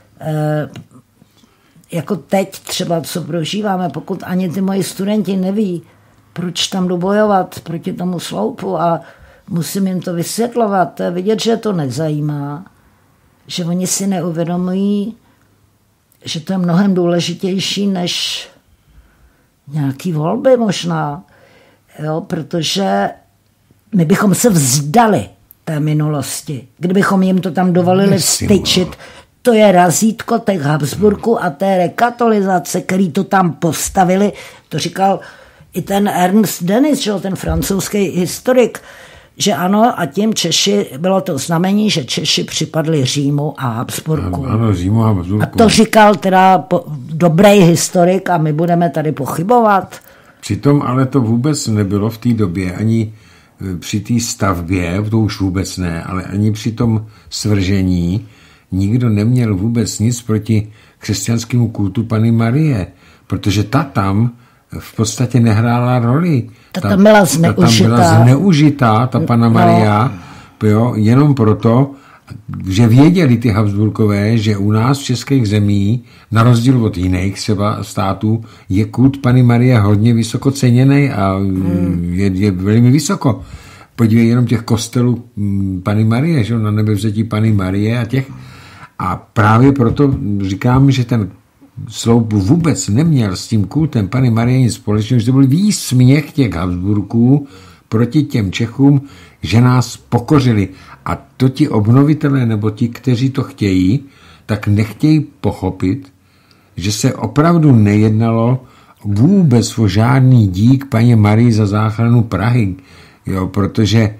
jako teď třeba, co prožíváme, pokud ani ty moji studenti neví, proč tam jdu bojovat proti tomu sloupu a musím jim to vysvětlovat, to je vidět, že to nezajímá, že oni si neuvědomují, že to je mnohem důležitější než nějaký volby možná, jo, protože my bychom se vzdali té minulosti. Kdybychom jim to tam dovolili vstyčit, to je razítko těch Habsburků a té rekatolizace, který to tam postavili, to říkal i ten Ernst Denis, že, ten francouzský historik, že ano, a tím Češi, bylo to znamení, že Češi připadli Římu a Habsburku.
Ano, Římu a Habsburku.
A to říkal teda po, dobrý historik a my budeme tady pochybovat.
Přitom ale to vůbec nebylo v té době, ani při té stavbě, to už vůbec ne, ale ani při tom svržení nikdo neměl vůbec nic proti křesťanskému kultu Panny Marie, protože ta tam v podstatě nehrála roli.
Ta tam byla zneužitá.
Ta tam byla zneužitá, ta Panna Maria, no. Jo, jenom proto, že věděli ty Habsburkové, že u nás v českých zemí, na rozdíl od jiných třeba států, je kult Panny Marie hodně vysoko ceněný a hmm. je, je velmi vysoko. Podívej jenom těch kostelů Panny Marie, že na nebevzetí Panny Marie a těch. A právě proto říkám, že ten sloup vůbec neměl s tím kultem Panny Marie nic společného, že to byl výsměch těch Habsburků proti těm Čechům, že nás pokořili. A to ti obnovitelé, nebo ti, kteří to chtějí, tak nechtějí pochopit, že se opravdu nejednalo vůbec o žádný dík paní Marii za záchranu Prahy. Jo, protože... E,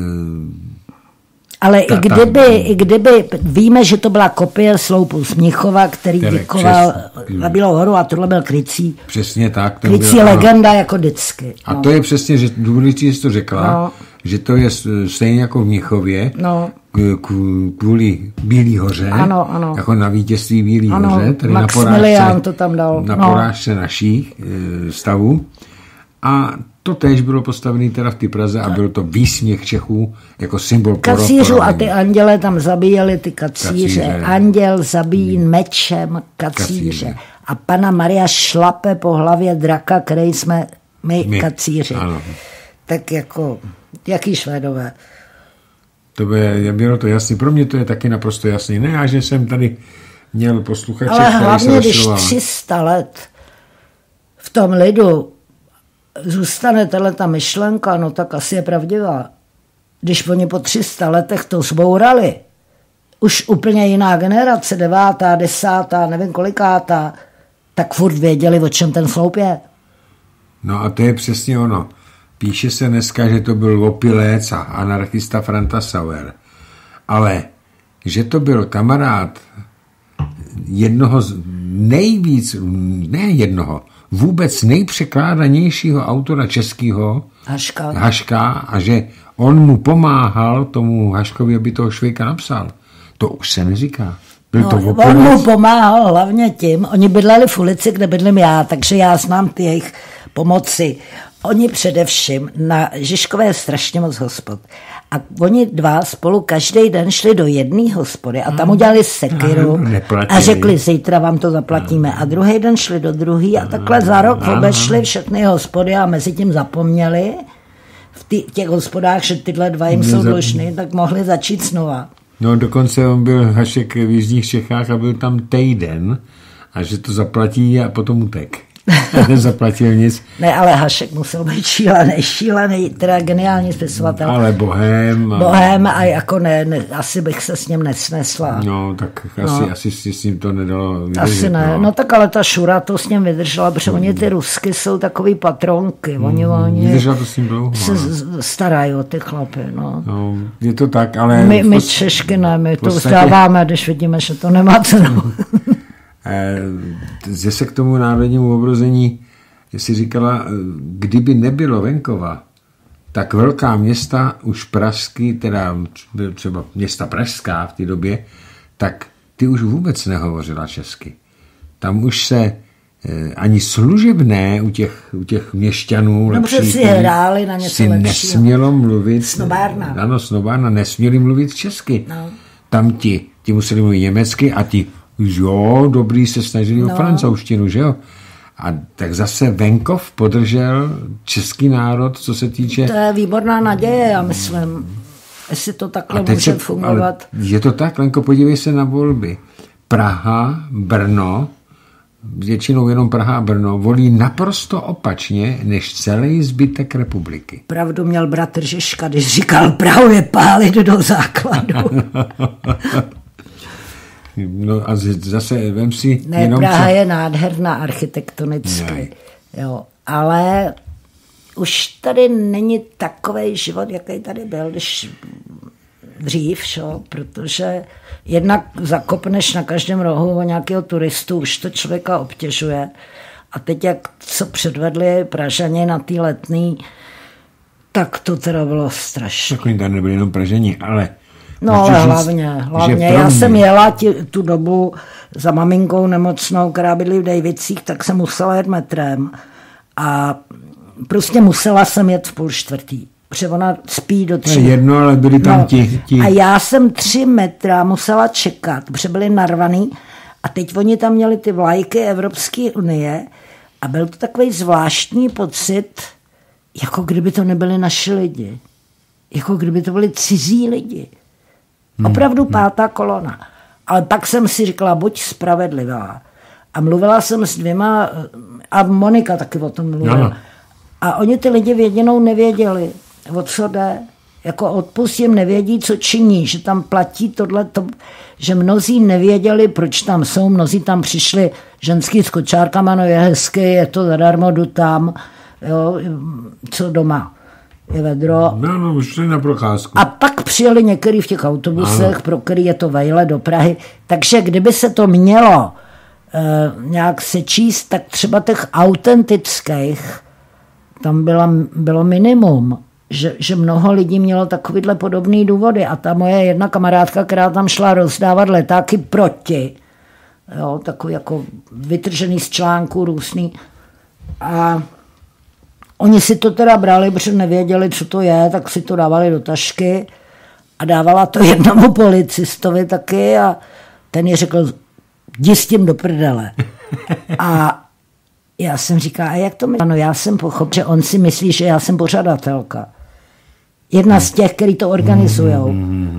ale ta, i, kdyby, ta, i kdyby, víme, že to byla kopie sloupu z Mnichova, který děkoval na Bílou horu a tohle byl krycí.
Přesně tak.
Krycí byl, legenda ano. Jako vždycky.
A no. To je přesně, že důležitý jsi to řekla, no. Že to je stejně jako v Mnichově,
no.
Kvůli Bílý hoře,
ano, ano.
jako na vítězství Bílý ano, hoře, tady na
porážce, to tam dal.
Na
no.
porážce našich stavů. A to též bylo postavené teda v té Praze a byl to výsměch Čechů jako symbol
kacířů a ty anděle tam zabíjeli ty kacíře. kacíře. Anděl zabíjí mečem kacíře. kacíře. A Panna Maria šlape po hlavě draka, který jsme my, my. kacíři. Ano. Tak jako, jaký Švédové?
To by, bylo to jasný. Pro mě to je taky naprosto jasný. Ne, až že jsem tady měl posluchače,
ale hlavně, když tři sta let v tom lidu zůstane tato myšlenka, no tak asi je pravdivá. Když oni po tři sta letech to zbourali, už úplně jiná generace, devátá, desátá, nevím kolikátá, tak furt věděli, o čem ten sloup je.
No a to je přesně ono. Píše se dneska, že to byl opilec a anarchista Franta Sauer. Ale že to byl kamarád jednoho z nejvíc, ne jednoho, vůbec nejpřekládanějšího autora českého,
Haška.
Haška, a že on mu pomáhal tomu Haškovi, aby toho Švejka napsal. To už se neříká. Byl
no,
to
on mu pomáhal hlavně tím, oni bydleli v ulici, kde bydlím já, takže já znám ty jejich pomoci. Oni především na Žižkové je strašně moc hospod. A oni dva spolu každý den šli do jedné hospody a tam udělali sekiru a řekli, zítra vám to zaplatíme. A druhý den šli do druhý a takhle za rok obešli všechny hospody a mezi tím zapomněli v tý, těch hospodách, že tyhle dva jim jsou dlužný, tak mohli začít znova.
No dokonce on byl Hašek v Jižních Čechách a byl tam týden a že to zaplatí a potom utek. Nezaplatil nic.
Ne, ale Hašek musel být šílený, šílený, teda geniální spisovatel.
Ale bohém.
A... Bohém a jako ne, ne, asi bych se s ním nesnesla.
No, tak asi, no. asi si s ním to nedalo vydržet.
Asi ne, no. no tak ale ta Šura to s ním vydržela, protože mm. oni ty Rusky jsou takový patronky. Oni, mm. oni
vydržela to s ním dlouho.
Se starají o ty chlapy, no.
no. Je to tak, ale...
My, my post... Češky ne, my to vzdáváme, když vidíme, že to nemá cenu.
Že se k tomu národnímu obrození, si říkala, kdyby nebylo venkova, tak velká města, už pražský, teda třeba města pražská v té době, tak ty už vůbec nehovořila česky. Tam už se ani služebné u těch, u těch měšťanů
no, lepší, si hráli na něco
si
lepšího.
Nesmělo mluvit.
Snobárna.
Ano, snobárna, nesměli mluvit česky.
No.
Tam ti, ti museli mluvit německy a ti jo, dobrý se snažili no. o francouzštinu, že jo? A tak zase venkov podržel český národ, co se týče...
To je výborná naděje, já myslím. Jestli to takhle může
se,
fungovat.
Je to tak, Lenko, podívej se na volby. Praha, Brno, většinou jenom Praha a Brno, volí naprosto opačně než celý zbytek republiky.
Pravdu měl bratr Žižka, když říkal, Prahu je pálit do základu.
No a zase vem si...
Ne,
jenom
Praha
co...
je nádherná architektonicky, jo, ale už tady není takovej život, jaký tady byl, když dřív, šo, protože jednak zakopneš na každém rohu o nějakého turistu, už to člověka obtěžuje. A teď, jak co předvedli Pražani na té Letný, tak to teda bylo strašné.
Tak oni tady nebyli jenom Pražani, ale...
No ale hlavně, hlavně. Já jsem jela ti, tu dobu za maminkou nemocnou, která bydlí v Dejvicích, tak jsem musela jet metrem a prostě musela jsem jet v půl čtvrtý. Protože ona spí do tři.
Jedno, ale byli tam no, ti, ti.
A já jsem tři metra musela čekat, protože byli narvaný a teď oni tam měli ty vlajky Evropské unie a byl to takový zvláštní pocit, jako kdyby to nebyli naši lidi. Jako kdyby to byli cizí lidi. Opravdu pátá kolona. Ale pak jsem si říkala, buď spravedlivá. A mluvila jsem s dvěma, a Monika taky o tom mluvila. No. A oni ty lidi věděnou nevěděli, o co jde. Jako odpust jim nevědí, co činí, že tam platí tohleto, že mnozí nevěděli, proč tam jsou, mnozí tam přišli ženský s kočárkama, no je hezky, je to zadarmo, jdu tam, jo, co doma. Je vedro.
No, no, už na procházku.
A pak přijeli některý v těch autobusech, ano. Pro který je to vejle do Prahy. Takže kdyby se to mělo e, nějak sečíst, tak třeba těch autentických tam byla, bylo minimum. Že, že mnoho lidí mělo takovýhle podobný důvody. A ta moje jedna kamarádka, která tam šla rozdávat letáky proti, jo, takový jako vytržený z článků různý. A oni si to teda brali, protože nevěděli, co to je, tak si to dávali do tašky a dávala to jednomu policistovi taky a ten ji řekl, jdi s tím do prdele. A já jsem říkala, a jak to mi... Ano, já jsem pochopil, že on si myslí, že já jsem pořadatelka. Jedna z těch, který to organizujou.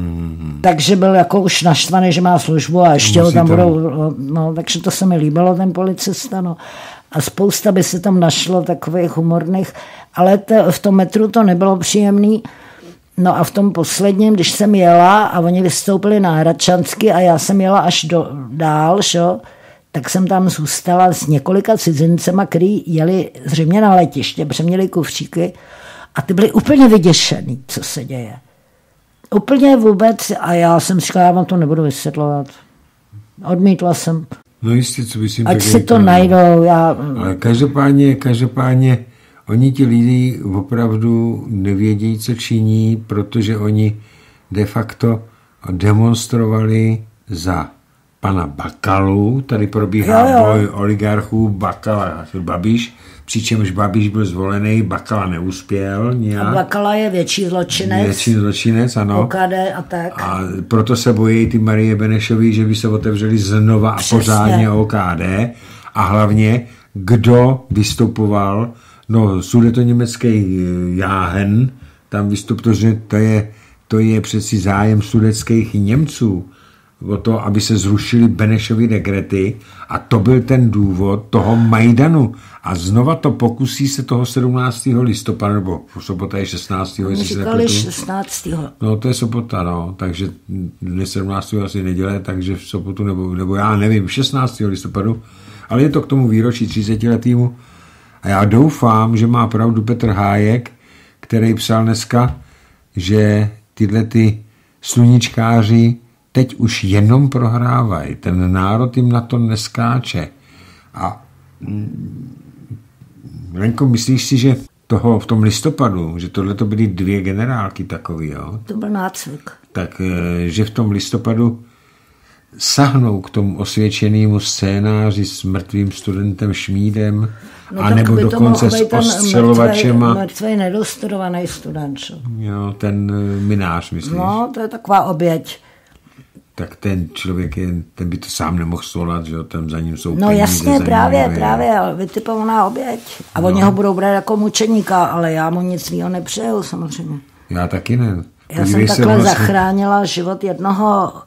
Takže byl jako už naštvaný, že má službu a ještě ho tam budou... No, takže to se mi líbilo, ten policista, no. A spousta by se tam našlo takových humorných, ale to, v tom metru to nebylo příjemný. No a v tom posledním, když jsem jela a oni vystoupili na Hradčansky a já jsem jela až do, dál, šo, tak jsem tam zůstala s několika cizincema, který jeli zřejmě na letiště, protože měli kufříky a ty byli úplně vyděšený, co se děje. Úplně vůbec a já jsem říkala, já vám to nebudu vysvětlovat. Odmítla jsem.
No jistě, co by si
ať si to najdou. Já...
Ale každopádně, každopádně oni ti lidi opravdu nevědějí, co činí, protože oni de facto demonstrovali za pana Bakalu, tady probíhá jo, jo. boj oligarchů Bakala a Babiš, přičemž Babiš byl zvolený, Bakala neuspěl nějak. A
Bakala je větší zločinec.
Větší zločinec, ano.
O K D a tak.
A proto se bojí ty Marie Benešový, že by se otevřeli znova
Přesně.
a pořádně O K D. A hlavně, kdo vystupoval, no sudetoněmecký Jáhen, tam vystupoval, že to je, to je přeci zájem sudetských Němců o to, aby se zrušily Benešovy dekrety a to byl ten důvod toho Majdanu. A znova to pokusí se toho sedmnáctého listopadu, nebo sobota je šestnáctého
Oni říkali šestnáctého
No to je sobota, no, takže dnes sedmnáctého asi neděle, takže v sobotu, nebo, nebo já nevím, šestnáctého listopadu, ale je to k tomu výročí třicetiletýmu. A já doufám, že má pravdu Petr Hájek, který psal dneska, že tyhle ty sluníčkáři teď už jenom prohrávají. Ten národ jim na to neskáče. A Lenko, myslíš si, že toho v tom listopadu, že tohle to byly dvě generálky takový, jo?
To byl nácvik.
Tak, že v tom listopadu sahnou k tomu osvědčenému scénáři s mrtvým studentem Šmídem,
no,
anebo dokonce s ostřelovačema.
Mrtvej nedostudovaný student.
Jo, ten minář, myslíš?
No, to je taková oběť.
Tak ten člověk, je, ten by to sám nemohl stolat, že jo, tam za ním jsou
no
peníze.
Jasně, právě, ním, právě, ale vytipovaná oběť. A no. Oni ho budou brát jako mučeníka, ale já mu nic svýho nepřeju, samozřejmě.
Já taky ne.
Já Podívej jsem takhle vlastně... zachránila život jednoho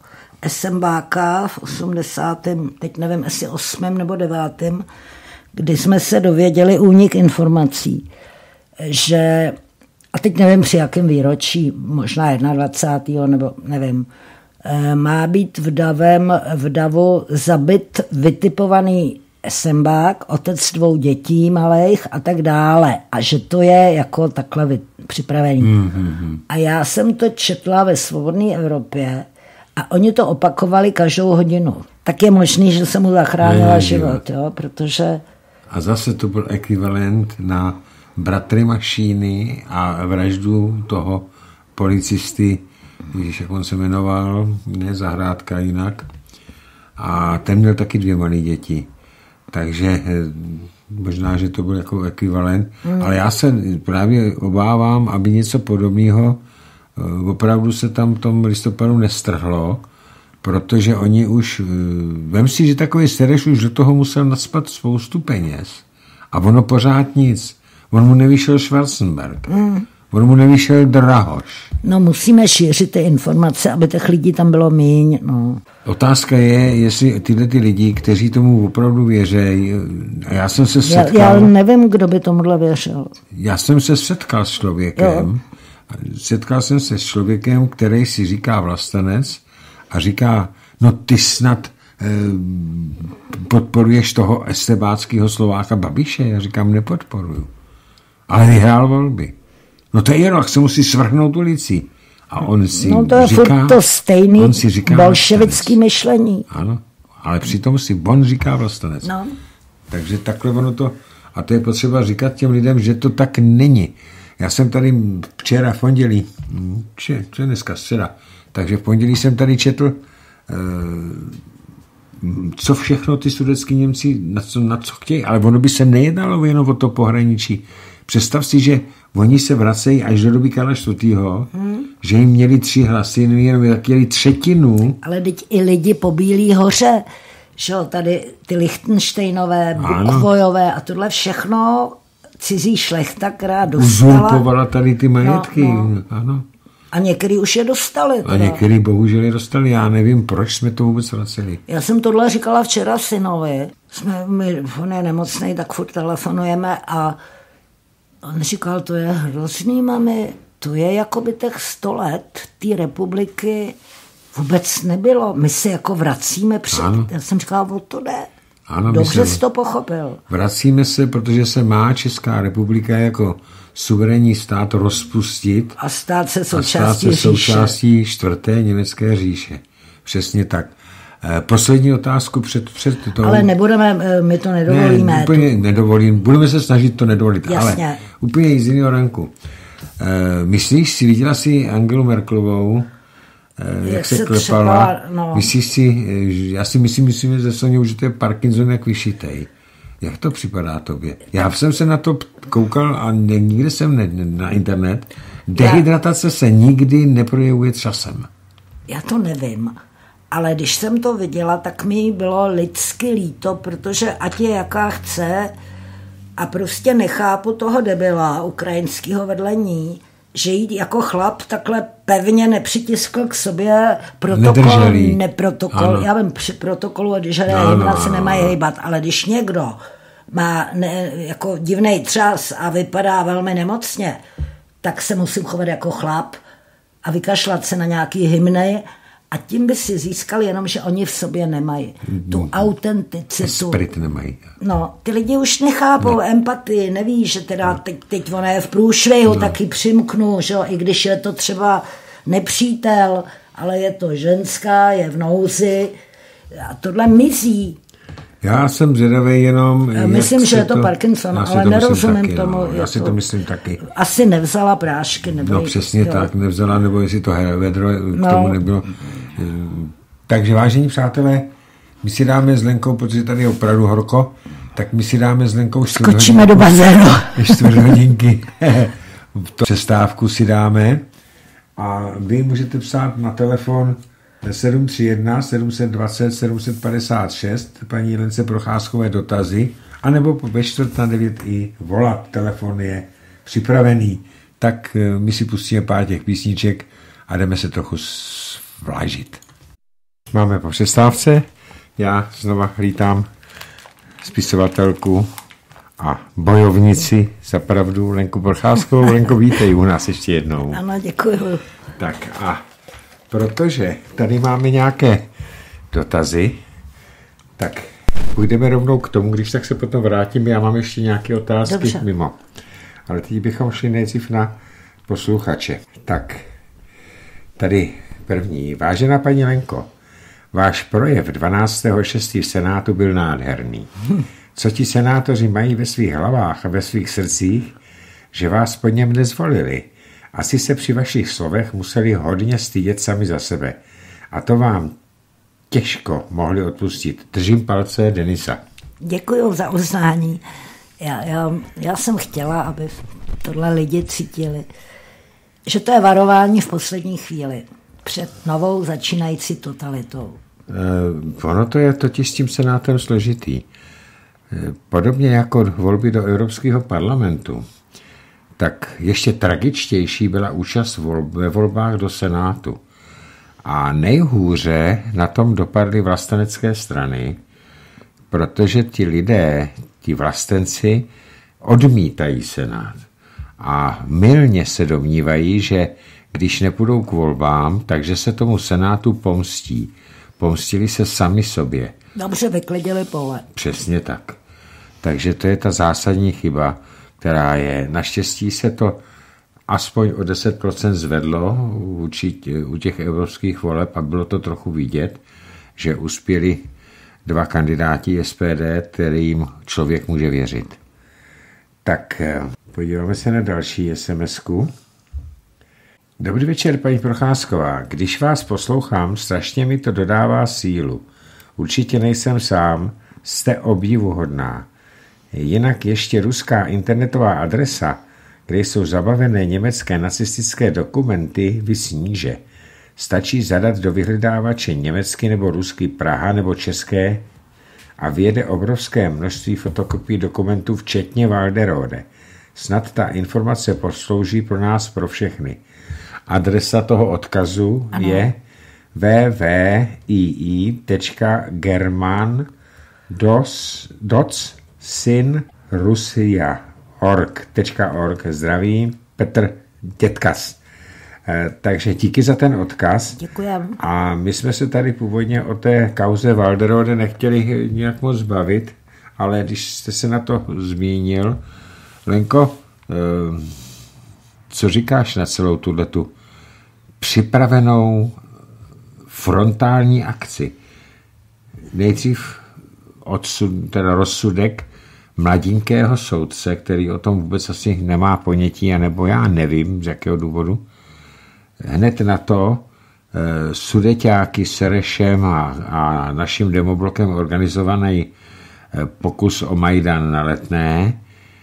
SMBáka v osmdesátém, teď nevím, jestli osmém nebo devátém, kdy jsme se dověděli únik informací, že, a teď nevím při jakém výročí, možná dvacátého prvního nebo nevím, má být v, davem, v davu zabit vytipovaný SMBák, otec dvou dětí malých a tak dále. A že to je jako takhle připravený. Mm-hmm. A já jsem to četla ve Svobodné Evropě a oni to opakovali každou hodinu. Tak je možný, že jsem mu zachránila život, jo, protože...
A zase to byl ekvivalent na bratry Mašíny a vraždu toho policisty, víš, jak on se jmenoval, ne Zahrádka jinak. A ten měl taky dvě malé děti. Takže možná, že to byl jako ekvivalent. Mm. Ale já se právě obávám, aby něco podobného opravdu se tam v tom listopadu nestrhlo, protože oni už, vem si, že takový Sereš už do toho musel nadspat spoustu peněz. A ono pořád nic. On mu nevyšel Schwarzenberg. Mm. On mu nevyšel Drahoš.
No musíme šířit ty informace, aby těch lidí tam bylo míň. No.
Otázka je, jestli tyhle ty lidi, kteří tomu opravdu věří, a já jsem se setkal...
Já, já nevím, kdo by tomuhle věřil.
Já jsem se setkal s člověkem, jo. setkal jsem se s člověkem, který si říká vlastenec a říká, no ty snad eh, podporuješ toho estebáckého Slováka Babiše? Já říkám, nepodporuju. Ale vyhrál volby. No to je jenom, se musí svrhnout ulici. A on si
no to je
říká...
to stejný
on si říká
bolševický myšlení.
Ano, ale přitom si on říká vlastenec.
No.
Takže takhle ono to... A to je potřeba říkat těm lidem, že to tak není. Já jsem tady včera v pondělí, če, co je dneska, středa, takže v pondělí jsem tady četl, co všechno ty sudetský Němci, na co, na co chtějí, ale ono by se nejednalo jenom o to pohraničí. Představ si, že oni se vracejí až do doby Karla čtvrtého. Hmm. Že jim měli tři hlasy, jenom tak měli třetinu.
Ale teď i lidi po Bílý hoře, že tady ty Lichtenštejnové, Bukvojové a tohle všechno cizí šlechta, která dostala.
Uzurpovala tady ty majetky. No, no. Ano.
A některý už je dostali. Teda.
A některý bohužel je dostali. Já nevím, proč jsme to vůbec vraceli.
Já jsem tohle říkala včera synovi. Jsme, my, on je nemocnej, tak furt telefonujeme a on říkal, to je hrozný, mami, to je jako by těch sto let té republiky vůbec nebylo. My se jako vracíme před... Ano. Já jsem říkala, o to jde.
Ano,
dobře jsi to pochopil.
Vracíme se, protože se má Česká republika jako suverénní stát rozpustit
a stát se součástí,
a stát se součástí čtvrté německé říše. Přesně tak. Poslední otázku před, před tou...
Ale nebudeme, my to nedovolíme.
Ne, úplně
tu...
nedovolím. Budeme se snažit to nedovolit.
Jasně.
Ale úplně z jiného ranku. E, myslíš si, viděla jsi Angelu Merkelovou, e, jak, jak se, se klepala? Třeba, no. Myslíš si, já si myslím, myslím ze Soňou, že to je Parkinson jak vyšitej. Jak to připadá tobě? Já jsem se na to koukal a nikde jsem ne, na internet. Dehydratace já... se nikdy neprojevuje časem.
Já to nevím. Ale když jsem to viděla, tak mi bylo lidsky líto, protože ať je jaká chce a prostě nechápu toho debila ukrajinského vedlení, že jít jako chlap takhle pevně nepřitiskl k sobě protokol,
Nedrželý.
neprotokol. Ano. Já vím, při protokolu, když hraje
no,
hymna,
no,
se nemají hejbat, ale když někdo má ne, jako divnej třas a vypadá velmi nemocně, tak se musím chovat jako chlap a vykašlat se na nějaký hymny. A tím by si získali jenom, že oni v sobě nemají tu mm. autenticitu.
Spirit nemají.
No, ty lidi už nechápou ne. empatii, neví, že teda teď, teď ona je v průšvihu, no. taky přimknu, že i když je to třeba nepřítel, ale je to ženská, je v nouzi a tohle mizí.
Já jsem zvědavý jenom...
Já myslím, že je to, to Parkinson, ale to nerozumím taky, tomu.
No, já si to, to myslím taky.
Asi nevzala prášky. Nebo
no přesně jo. tak, nevzala, nebo jestli to vedro no. k tomu nebylo. Takže vážení přátelé, my si dáme s Lenkou, protože tady je opravdu horko, tak my si dáme s Lenkou
skočíme do bazénu.
čtyři hodinky. Přestávku si dáme a vy můžete psát na telefon sedm tři jedna sedm dva nula sedm pět šest paní Lence Procházkové dotazy, anebo ve čtvrt na devět i volat. Telefon je připravený. Tak my si pustíme pár těch písniček a jdeme se trochu zvlážit. Máme po přestávce. Já znova vítám spisovatelku a bojovnici za pravdu Lenku Procházkovou. Lenko, vítej u nás ještě jednou.
Ano, děkuji.
Tak a protože tady máme nějaké dotazy, tak půjdeme rovnou k tomu, když tak se potom vrátím. Já mám ještě nějaké otázky Dobře. mimo. Ale teď bychom šli nejdřív na posluchače. Tak, tady první. Vážená paní Lenko, váš projev dvanáctého šestého v Senátu byl nádherný. Co ti senátoři mají ve svých hlavách a ve svých srdcích, že vás po něm nezvolili? Asi se při vašich slovech museli hodně stydět sami za sebe. A to vám těžko mohli odpustit. Držím palce, Denisa.
Děkuju za uznání. Já, já, já jsem chtěla, aby tohle lidi cítili, že to je varování v poslední chvíli před novou začínající totalitou.
Eh, ono to je totiž s tím senátem složitý. Eh, podobně jako volby do Evropského parlamentu, tak ještě tragičtější byla účast ve volbách do Senátu. A nejhůře na tom dopadly vlastenecké strany, protože ti lidé, ti vlastenci, odmítají Senát. A mylně se domnívají, že když nepůjdou k volbám, takže se tomu Senátu pomstí. Pomstili se sami sobě.
Dobře vyklidili pole.
Přesně tak. Takže to je ta zásadní chyba, která je. Naštěstí se to aspoň o deset procent zvedlo u těch evropských voleb a bylo to trochu vidět, že uspěli dva kandidáti S P D, kterým člověk může věřit. Tak podíváme se na další SMSku. Dobrý večer, paní Procházková. Když vás poslouchám, strašně mi to dodává sílu. Určitě nejsem sám, jste obdivuhodná. Jinak ještě ruská internetová adresa, kde jsou zabavené německé nacistické dokumenty, vysníže. Stačí zadat do vyhledávače německy nebo rusky Praha nebo české a vyjede obrovské množství fotokopií dokumentů, včetně Walderode. Snad ta informace poslouží pro nás, pro všechny. Adresa toho odkazu ano. je w w w tečka i i tečka german doc sin rusia tečka org. Zdravím, Petr Dětkas. E, takže díky za ten odkaz.
Děkujem.
A my jsme se tady původně o té kauze Walderode nechtěli nějak moc bavit, ale když jste se na to zmínil, Lenko, e, co říkáš na celou tuhletu připravenou frontální akci? Nejdřív odsud, teda rozsudek mladinkého soudce, který o tom vůbec asi nemá ponětí, anebo já nevím, z jakého důvodu. Hned na to e, sudeťáky s Serešem a, a naším demoblokem organizovaný e, pokus o Majdan na Letné.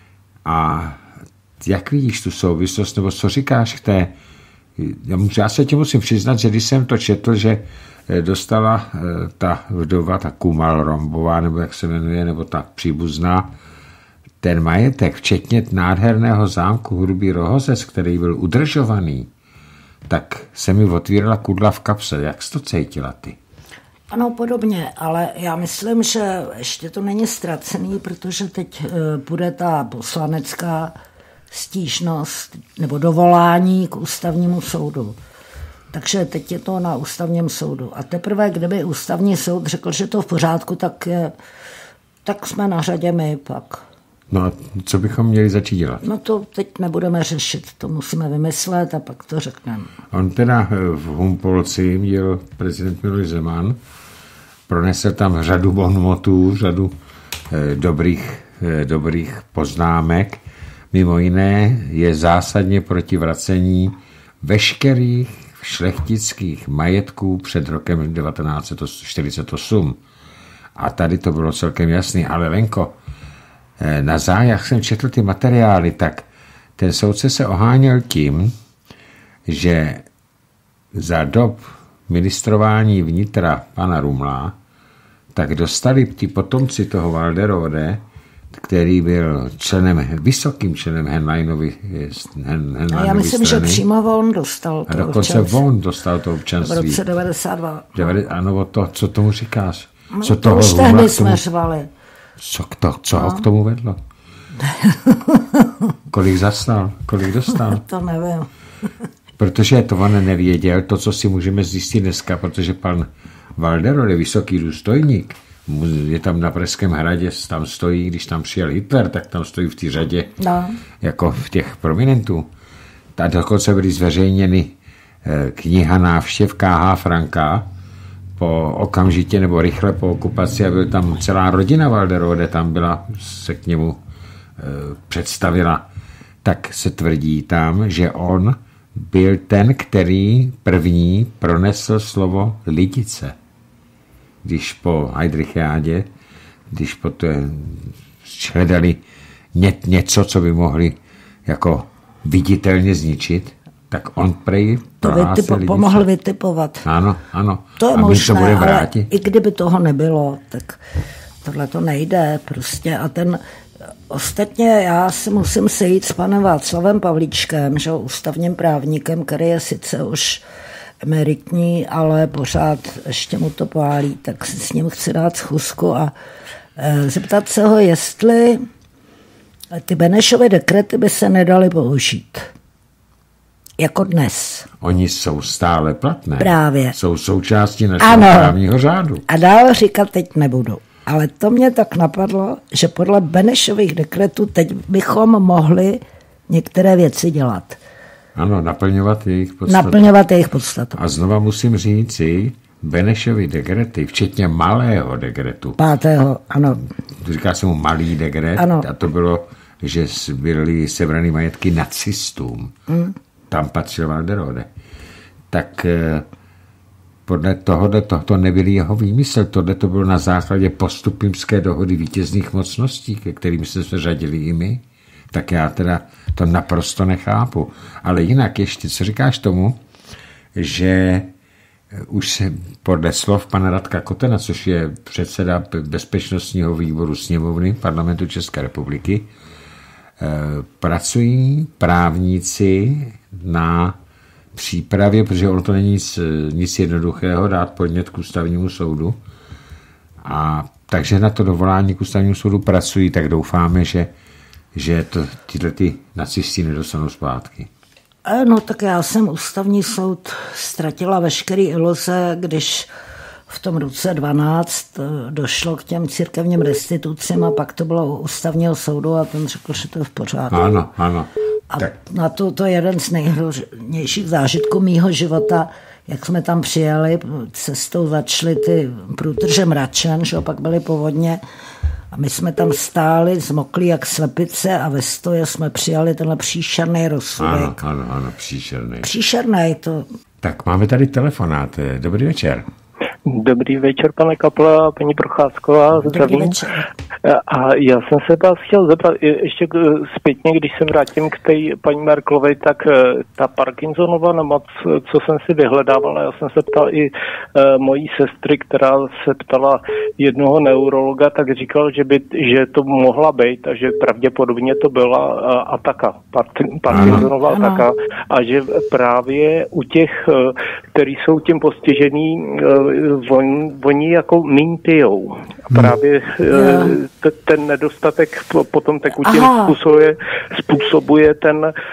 A jak vidíš tu souvislost, nebo co říkáš k té? Já se ti musím přiznat, že když jsem to četl, že dostala ta vdova, ta Kumal Rombová, nebo jak se jmenuje, nebo ta příbuzná, ten majetek, včetně nádherného zámku Hrubý Rohozec, který byl udržovaný, tak se mi otvírala kudla v kapse. Jak jsi to cítila ty?
Ano, podobně, ale já myslím, že ještě to není ztracený, protože teď bude ta poslanecká stížnost nebo dovolání k ústavnímu soudu. Takže teď je to na ústavním soudu. A teprve, kdyby ústavní soud řekl, že to v pořádku, tak, je, tak jsme na řadě my pak.
No a co bychom měli začít dělat?
No to teď nebudeme řešit, to musíme vymyslet a pak to řekneme.
On teda v Humpolci měl prezident Miloš Zeman, pronesl tam řadu bonmotů, řadu eh, dobrých, eh, dobrých poznámek. Mimo jiné je zásadně proti vracení veškerých šlechtických majetků před rokem devatenáct set čtyřicet osm. A tady to bylo celkem jasný. Ale Lenko, na zájach jsem četl ty materiály, tak ten soudce se oháněl tím, že za dob ministrování vnitra pana Rumla, tak dostali ti potomci toho Walderode který byl členem, vysokým členem Henleinovy Hen,
A já myslím, strany. Že přímo on dostal to
A dokonce občanství. on dostal to občanství.
V roce devadesát dva.
Ano, to, co tomu říkáš?
No,
Co
to
toho
už tehdy jsme řvali.
Co, to, co no. ho k tomu vedlo? Kolik zastal? Kolik dostal?
To nevím.
Protože to on nevěděl, to, co si můžeme zjistit dneska, protože pan Walderode, vysoký důstojník, je tam na Pražském hradě, tam stojí, když tam přijel Hitler, tak tam stojí v té řadě, no. jako v těch prominentů. A dokonce byly zveřejněny kniha návštěv K H Franka po okamžitě nebo rychle po okupaci a byl tam celá rodina Walderode, tam byla, se k němu e, představila. Tak se tvrdí tam, že on byl ten, který první pronesl slovo lidice. Když po Heydrichiádě, když potom hledali ně, něco, co by mohli jako viditelně zničit, tak on prej
to vytipo, pomohl vytipovat.
Ano, ano.
To je a možné, to ale i kdyby toho nebylo, tak tohle to nejde prostě. A ten ostatně já si musím sejít s panem Václavem Pavlíčkem, že ústavním právníkem, který je sice už emeritní, ale pořád ještě mu to pálí, tak si s ním chci dát schůzku a e, zeptat se ho, jestli ty Benešovy dekrety by se nedaly použít. Jako dnes.
Oni jsou stále platné.
Právě.
Jsou součástí našeho ano. právního řádu.
A dál říkat teď nebudu. Ale to mě tak napadlo, že podle Benešových dekretů teď bychom mohli některé věci dělat.
Ano, naplňovat jejich podstatu.
Naplňovat jejich podstatu.
A znova musím říci, Benešovy dekrety, včetně malého dekretu.
Pátého, ano.
Říká se mu malý dekret. Ano. A to bylo, že byly sebraný majetky nacistům. Hmm. Tam patřil Walderode. Tak podle tohohle to nebyl jeho výmysl. Tohle to bylo na základě postupimské dohody vítězných mocností, ke kterým jsme se řadili i my. Tak já teda to naprosto nechápu. Ale jinak ještě, co říkáš tomu, že už se podle slov pana Radka Kotena, což je předseda bezpečnostního výboru sněmovny parlamentu České republiky, pracují právníci na přípravě, protože ono to není nic, nic jednoduchého dát podnět k ústavnímu soudu. A takže na to dovolání k ústavnímu soudu pracují, tak doufáme, že, že to, tyhle ty nacisti nedostanou zpátky.
No tak já jsem ústavní soud ztratila veškerý iluze, když v tom roce dvanáct došlo k těm církevním restitucím a pak to bylo u ústavního soudu a ten řekl, že to je v pořádku.
Ano, ano.
A tak. Na to, to je jeden z nejhrožnějších zážitků mýho života, jak jsme tam přijeli, cestou začaly ty průtrže mračen, že pak byly povodně a my jsme tam stáli, zmoklí jak slepice a ve stoje jsme přijali tenhle příšerný rozsudek.
Ano, ano, ano, příšerný.
Příšerný to.
Tak máme tady telefonát. Dobrý večer.
Dobrý večer, pane Kapla a paní Procházková.
Dobrý večer.
A já jsem se vás chtěl zeptat, ještě zpětně, když se vrátím k té paní Merkelové, tak ta Parkinsonova nemoc, co jsem si vyhledával, já jsem se ptal i uh, mojí sestry, která se ptala jednoho neurologa, tak říkal, že by, že to mohla být a že pravděpodobně to byla uh, ataka, Parkinsonova ano. ataka a že právě u těch, uh, který jsou tím postižený, uh, on, oni jako míň pijou. Právě uh, t- ten nedostatek potom tekutím způsobuje, způsobuje ten,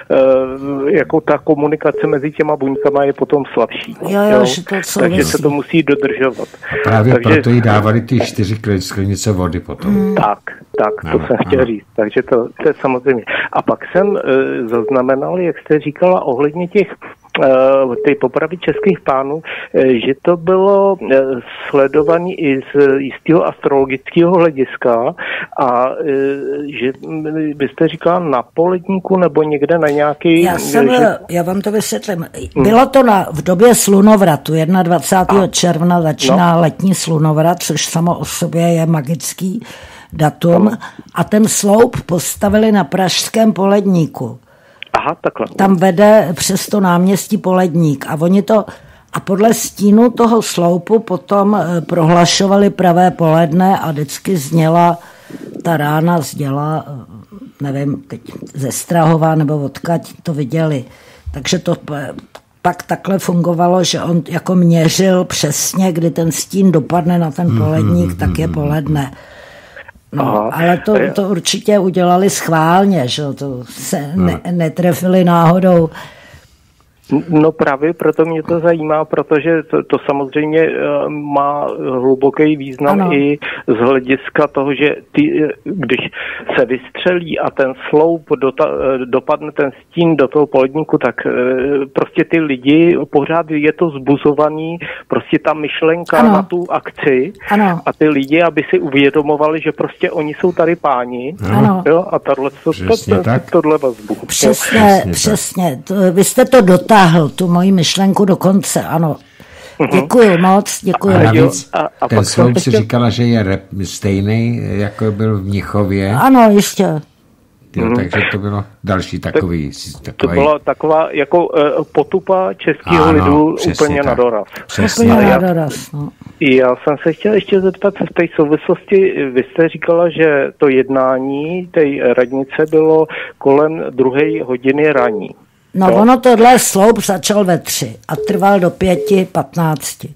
uh, jako ta komunikace mezi těma buňkama je potom slabší.
Jo, jo, že to
takže se to musí dodržovat.
Právě takže, proto jí dávali ty čtyři sklenice vody potom.
Hmm. Tak, tak, to ano, jsem chtěl ano. říct. Takže to, to je samozřejmě. A pak jsem uh, zaznamenal, jak jste říkala ohledně těch Uh, ty popravy českých pánů, uh, že to bylo uh, sledované i z jistého astrologického hlediska a uh, že byste říkala na Poledníku nebo někde na nějaký...
Já, jsem, že... já vám to vysvětlím. Bylo to na, v době slunovratu, dvacátého prvního června začíná no. letní slunovrat, což samo o sobě je magický datum no. a ten sloup postavili na pražském Poledníku.
Aha, takhle.
Tam vede přes to náměstí Poledník a oni to a podle stínu toho sloupu potom prohlašovali pravé poledne a vždycky zněla ta rána z děla, nevím, teď ze Strahova nebo odkud to viděli. Takže to pak takhle fungovalo, že on jako měřil přesně, kdy ten stín dopadne na ten poledník, mm-hmm. tak je poledne. No, ale to, to určitě udělali schválně, že to se ne, netrefili náhodou.
No právě proto mě to zajímá, protože to, to samozřejmě má hluboký význam ano. i z hlediska toho, že ty, když se vystřelí a ten sloup dota, dopadne ten stín do toho poledníku, tak prostě ty lidi, pořád je to zbuzovaný, prostě ta myšlenka ano. na tu akci ano. a ty lidi, aby si uvědomovali, že prostě oni jsou tady páni ano. jo, a tato, to, to, to, tohle vazbu.
Přesně, přesně. přesně. To, vy jste to dotáhli. Tu moji myšlenku do konce, ano. Děkuju moc, děkuju.
A navíc, a, a ten sloup si říkala, že je rep, stejný, jako byl v Mnichově.
Ano, jistě.
Jo, mm. Takže to bylo další takový...
Tak, to byla taková jako uh, potupa českého ano, lidu úplně tak. na doraz.
Přesně úplně na doraz, no.
Já jsem se chtěl ještě zeptat v té souvislosti, vy jste říkala, že to jednání té radnice bylo kolem druhé hodiny raní.
No, no ono tohle sloup začal ve tři a trval do pěti, patnácti.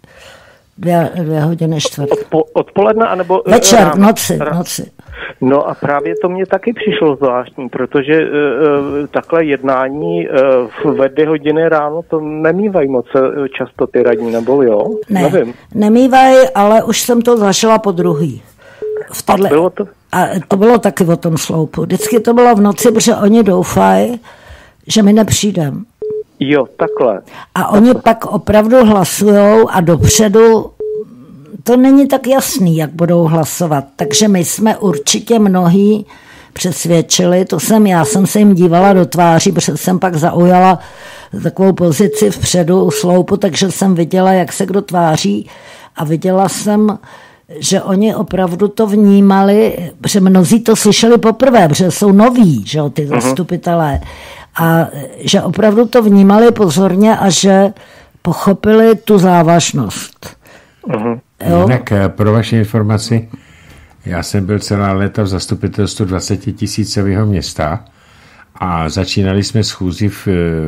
Dvě, dvě hodiny čtvrt.
Odpo, odpoledne, anebo...
Večer, ráno, v noci, v noci.
No a právě to mě taky přišlo zvláštní, protože uh, takhle jednání uh, ve dvě hodiny ráno to nemývají moc často ty radní, nebo jo?
Ne,
nevím.
Nemývají, ale už jsem to zažila po druhý. V tohle, a bylo to? A to bylo taky o tom sloupu. Vždycky to bylo v noci, protože oni doufají, že my nepřijdeme.
Jo, takhle.
A oni takhle. Pak opravdu hlasujou a dopředu to není tak jasný, jak budou hlasovat. Takže my jsme určitě mnohý přesvědčili, to jsem, já jsem se jim dívala do tváří, protože jsem pak zaujala takovou pozici vpředu u sloupu, takže jsem viděla, jak se kdo tváří a viděla jsem, že oni opravdu to vnímali, protože mnozí to slyšeli poprvé, protože jsou noví, že ty zastupitelé. A že opravdu to vnímali pozorně a že pochopili tu závažnost.
Uh-huh. Jinak pro vaši informaci, já jsem byl celá léta v zastupitelstvu dvacetitisícového města a začínali jsme schůzi v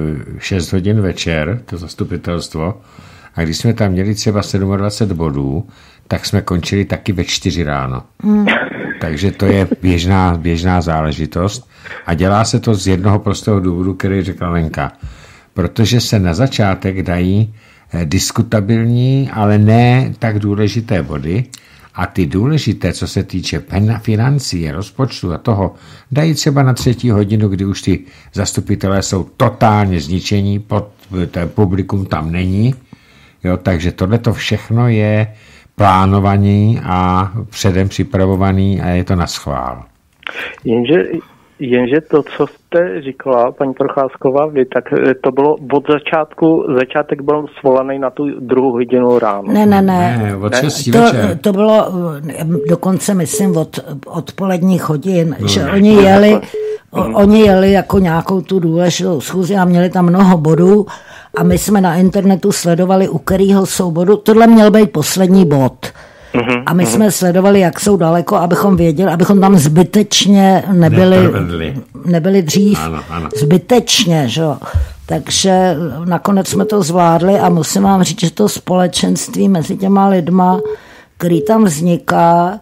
šest hodin večer, to zastupitelstvo, a když jsme tam měli třeba dvacet sedm bodů, tak jsme končili taky ve čtyři ráno. Mm. Takže to je běžná, běžná záležitost a dělá se to z jednoho prostého důvodu, který řekla Lenka. Protože se na začátek dají diskutabilní, ale ne tak důležité body a ty důležité, co se týče financí, rozpočtu a toho, dají třeba na třetí hodinu, kdy už ty zastupitelé jsou totálně zničení, pod, ten publikum tam není. Jo, takže tohleto všechno je plánovaný a předem připravovaný a je to na schvál.
Jenže, jenže to, co jste říkala, paní Procházková, vy, tak to bylo od začátku, začátek byl svolaný na tu druhou hodinu ráno.
Ne, ne, ne.
ne od šesti
to,
večer.
To bylo dokonce, myslím, od odpoledních hodin, no, že oni jeli, o, oni jeli jako nějakou tu důležitou schůzi a měli tam mnoho bodů a my jsme na internetu sledovali, u kterého soubodu, tohle měl být poslední bod. Uhum, a my uhum. jsme sledovali, jak jsou daleko, abychom věděli, abychom tam zbytečně nebyli, nebyli dřív.
Ano, ano.
Zbytečně, že jo. Takže nakonec jsme to zvládli a musím vám říct, že to společenství mezi těma lidma, který tam vzniká,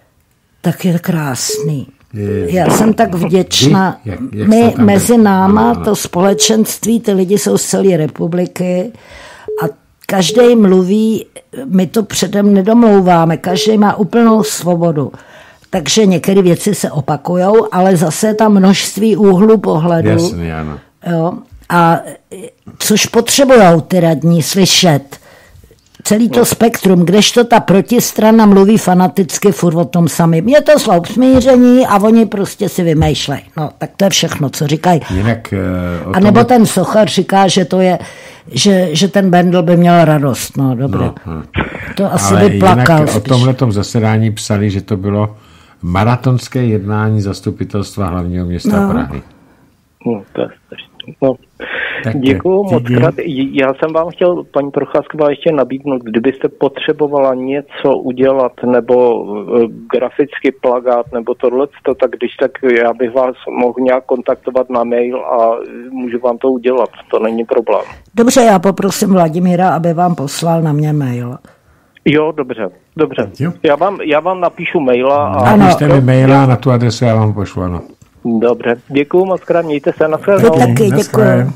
tak je krásný. Je, Já jsem tak vděčná. Jak, jak my mezi náma, ano, to společenství, ty lidi jsou z celé republiky a každý mluví, my to předem nedomlouváme, každý má úplnou svobodu. Takže některé věci se opakujou, ale zase tam množství úhlu pohledu.
Jasně, ano.
Jo, a což potřebujou ty radní slyšet. Celý to spektrum, kdežto ta protistrana mluví fanaticky furt o tom samým. Je to sloup smíření a oni prostě si vymýšlejí. No, tak to je všechno, co říkají.
Jinak, uh,
a nebo ten Sochar říká, že to je, že, že ten Bendl by měl radost. No, dobré. No, no. To asi
ale
by plakal.
Jinak o tomhletom zasedání psali, že to bylo maratonské jednání zastupitelstva hlavního města
no.
Prahy.
No, to je strašný. No. Děkuju moc krát. Já jsem vám chtěl, paní Procházková, ještě nabídnout, kdybyste potřebovala něco udělat, nebo graficky plakát, nebo tohleto, tak když tak já bych vás mohl nějak kontaktovat na mail a můžu vám to udělat. To není problém.
Dobře, já poprosím Vladimíra, aby vám poslal na mě mail.
Jo, dobře, dobře. Já vám, já vám napíšu maila. A...
Napište mi maila na tu adresu, já vám pošlu, ano.
Dobře, děkuju moc krát, mějte se, nashledanou.
Vy taky, děkuju.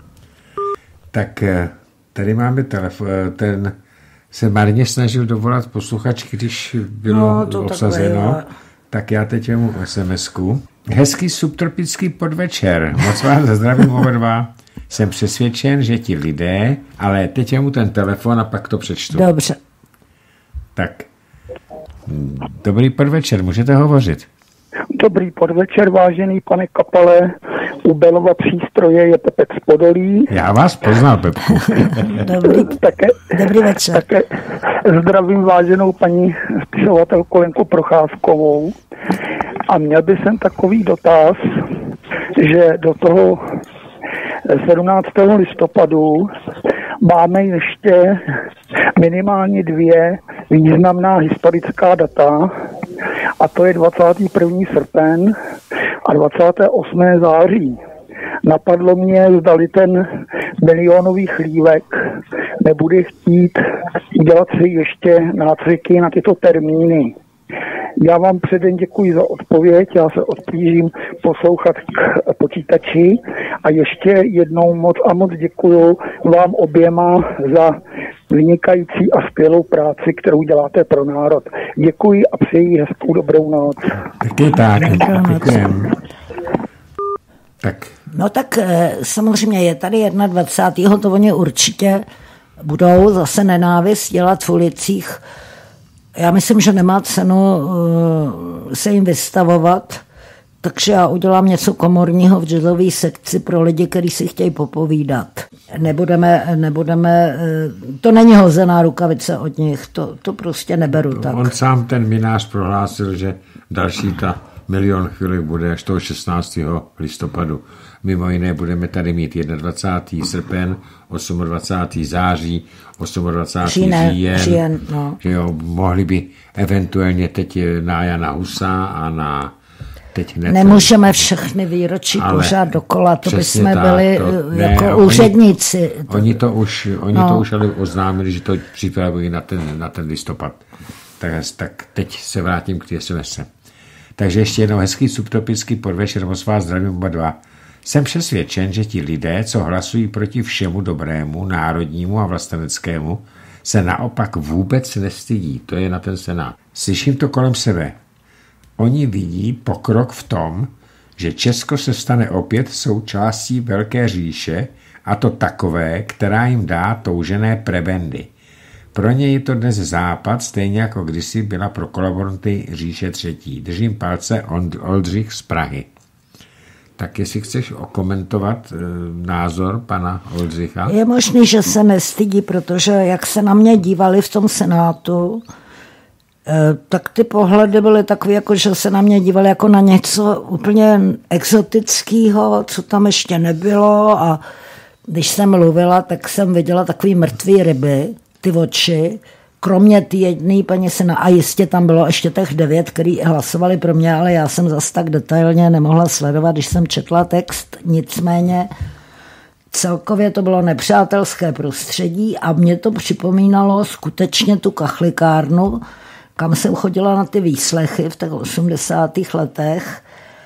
Tak tady máme telefon, ten se marně snažil dovolat posluchačky, když bylo no, obsazeno, tak já teď mu es em esku. Hezký subtropický podvečer, moc vás zdravím oba dva. Jsem přesvědčen, že ti lidé, ale teď mu ten telefon a pak to přečtu.
Dobře.
Tak, dobrý podvečer, můžete hovořit.
Dobrý podvečer, vážený pane Kapale. U Belova přístroje je Pepek z Podolí.
Já vás poznal, Pepku.
Dobrý,
také,
dobrý večer.
Také zdravím váženou paní spisovatelku Lenku Procházkovou. A měl by jsem takový dotaz, že do toho sedmnáctého listopadu máme ještě minimálně dvě významná historická data, a to je dvacátý první srpen a dvacátého osmého září. Napadlo mě, zdali ten milionový chlívek nebude chtít udělat si ještě nácviky na tyto termíny. Já vám předem děkuji za odpověď, já se odplížím poslouchat k počítači a ještě jednou moc a moc děkuji vám oběma za vynikající a skvělou práci, kterou děláte pro národ. Děkuji a přeji hezkou dobrou noc.
Taky tak, děkujem. Tak.
No tak samozřejmě je tady dvacátého prvního to oni určitě budou zase nenávist dělat v ulicích. Já myslím, že nemá cenu uh, se jim vystavovat, takže já udělám něco komorního v jazzové sekci pro lidi, kteří si chtějí popovídat. Nebudeme, nebudeme, uh, to není hozená rukavice od nich, to, to prostě neberu tak.
On sám ten minář prohlásil, že další ta milion chvíli bude až toho šestnáctého listopadu. Mimo jiné budeme tady mít dvacátého prvního srpen, dvacátého osmého září, dvacátého osmého říjen,
říjen no.
Že jo, mohli by eventuálně teď na Jana Husa a na teď ne.
Nemůžeme všechny výročí pořád dokola, to by jsme tak, byli to, jako ne, úředníci.
Oni, oni to už, oni no. to už ale oznámili, že to připravují na ten, na ten listopad. Tak, tak teď se vrátím k té es em ese. Takže ještě jednou hezký subtropický podvečer, moc vás zdravím oba dva. Jsem přesvědčen, že ti lidé, co hlasují proti všemu dobrému, národnímu a vlasteneckému, se naopak vůbec nestydí. To je na ten Senát. Slyším to kolem sebe. Oni vidí pokrok v tom, že Česko se stane opět součástí velké říše, a to takové, která jim dá toužené prebendy. Pro ně je to dnes Západ, stejně jako kdysi byla pro kolaboranty říše třetí. Držím palce, Oldřich z Prahy. Tak jestli chceš okomentovat e, názor pana Oldřicha?
Je možný, že se nestydí, protože jak se na mě dívali v tom Senátu, e, tak ty pohledy byly takové, jako že se na mě dívali jako na něco úplně exotického, co tam ještě nebylo, a když jsem mluvila, tak jsem viděla takový mrtvý ryby, ty oči, kromě ty jedné paní Sena, a jistě tam bylo ještě těch devět, který hlasovali pro mě, ale já jsem zas tak detailně nemohla sledovat, když jsem četla text, nicméně celkově to bylo nepřátelské prostředí a mě to připomínalo skutečně tu kachlikárnu, kam jsem chodila na ty výslechy v těch osmdesátých letech.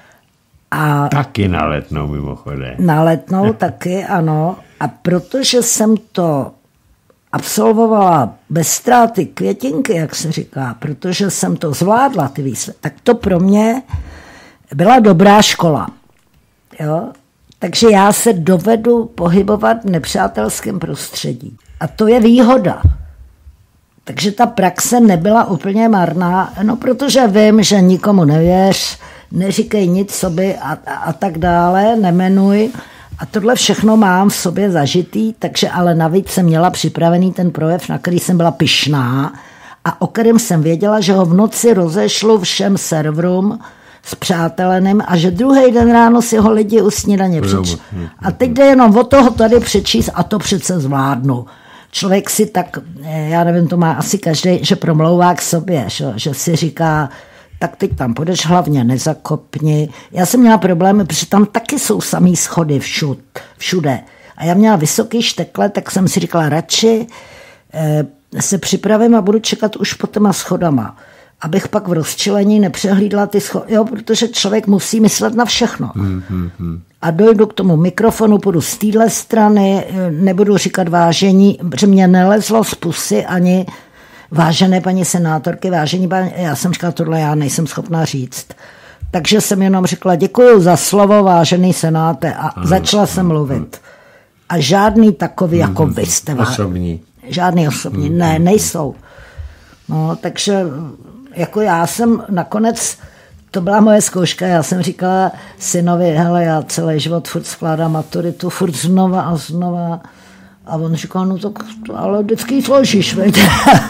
A
taky na Letnou mimochodem.
Na Letnou taky, ano. A protože jsem to absolvovala bez ztráty květinky, jak se říká, protože jsem to zvládla, ty výsledky, tak to pro mě byla dobrá škola. Jo? Takže já se dovedu pohybovat v nepřátelském prostředí. A to je výhoda. Takže ta praxe nebyla úplně marná, no protože vím, že nikomu nevěř, neříkej nic sobě a, a, a tak dále, nemenuj. A tohle všechno mám v sobě zažitý, takže ale navíc jsem měla připravený ten projev, na který jsem byla pyšná a o kterém jsem věděla, že ho v noci rozešlu všem serverům, spřáteleným a že druhý den ráno si ho lidi u snídaně přečíst. A teď jde jenom o toho tady přečíst a to přece zvládnu. Člověk si tak, já nevím, to má asi každý, že promlouvá k sobě, že, že si říká, tak teď tam půjdeš, hlavně nezakopni. Já jsem měla problémy, protože tam taky jsou samý schody všud, všude. A já měla vysoký štekle, tak jsem si říkala, radši eh, se připravím a budu čekat už pod těma schodama, abych pak v rozčilení nepřehlídla ty schody, jo, protože člověk musí myslet na všechno. Hmm, hmm, hmm. A dojdu k tomu mikrofonu, půjdu z téhle strany, nebudu říkat vážení, protože mě nelezlo z pusy ani vážené paní senátorky, vážení paní, já jsem říkala, tohle já nejsem schopná říct. Takže jsem jenom řekla, děkuju za slovo, vážený senáte, a ano, začala jsem mluvit. A žádný takový, hmm, jako vy jste.
Osobní.
Žádný osobní, hmm, ne, nejsou. No, takže jako já jsem nakonec, to byla moje zkouška, já jsem říkala synovi, hele, já celý život furt skládám maturitu, furt znova a znova. A on říkal, no tak, ale vždycky ji složíš, veď.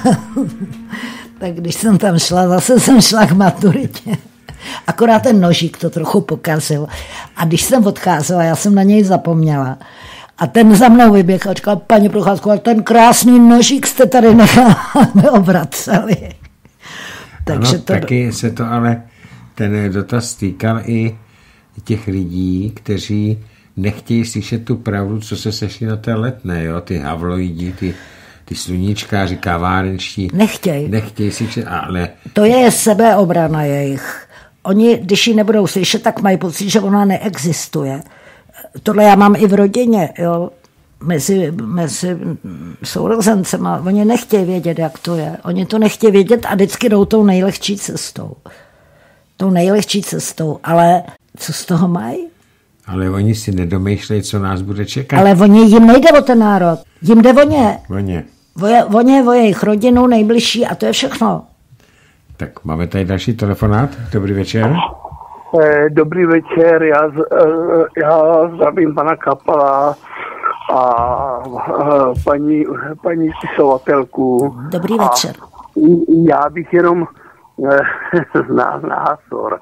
Tak když jsem tam šla, zase jsem šla k maturitě. Akorát ten nožík to trochu pokazil. A když jsem odcházela, já jsem na něj zapomněla. A ten za mnou vyběhl a říkal, paní Procházková, ten krásný nožík jste tady neobraceli.
Takže ano, to... taky se to ale, ten dotaz týkal i těch lidí, kteří nechtějí slyšet tu pravdu, co se sešli na té Letné, jo, ty havloidi, ty, ty sluníčkáři, kavárenští.
Nechtějí.
Nechtějí slyšet, ale...
To je sebeobrana jejich. Oni, když ji nebudou slyšet, tak mají pocit, že ona neexistuje. Tohle já mám i v rodině, jo, mezi, mezi sourozencema. Oni nechtějí vědět, jak to je. Oni to nechtějí vědět a vždycky jdou tou nejlehčí cestou. Tou nejlehčí cestou, ale co z toho mají?
Ale oni si nedomýšlejí, co nás bude čekat.
Ale oni, jim nejde o ten národ. Jim jde o ně.
O ně.
O ně, o jejich rodinu nejbližší a to je všechno.
Tak máme tady další telefonát. Dobrý večer.
Dobrý večer, já, já zdravím pana Kapala a paní, paní spisovatelku.
Dobrý večer.
A já bych jenom znal názor.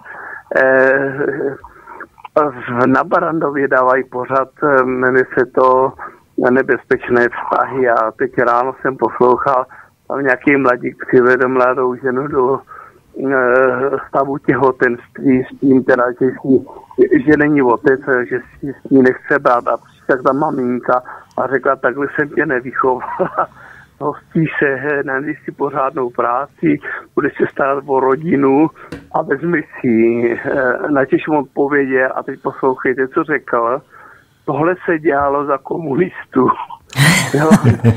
Na Barandově dávají pořad, jmenuje se to Nebezpečné vztahy a teď ráno jsem poslouchal, tam nějaký mladík přivedl mladou ženu do stavu těhotenství s tím teda, že, ní, že není otec, že si s ní nechce brát a přišla ta maminka a řekla, takhle jsem tě nevychovala. Hostí se, najdi si pořádnou práci, budeš se starat o rodinu a vezmi si, načež mu odpověděl a teď poslouchejte, co řekl. Tohle se dělalo za komunistů. Jo.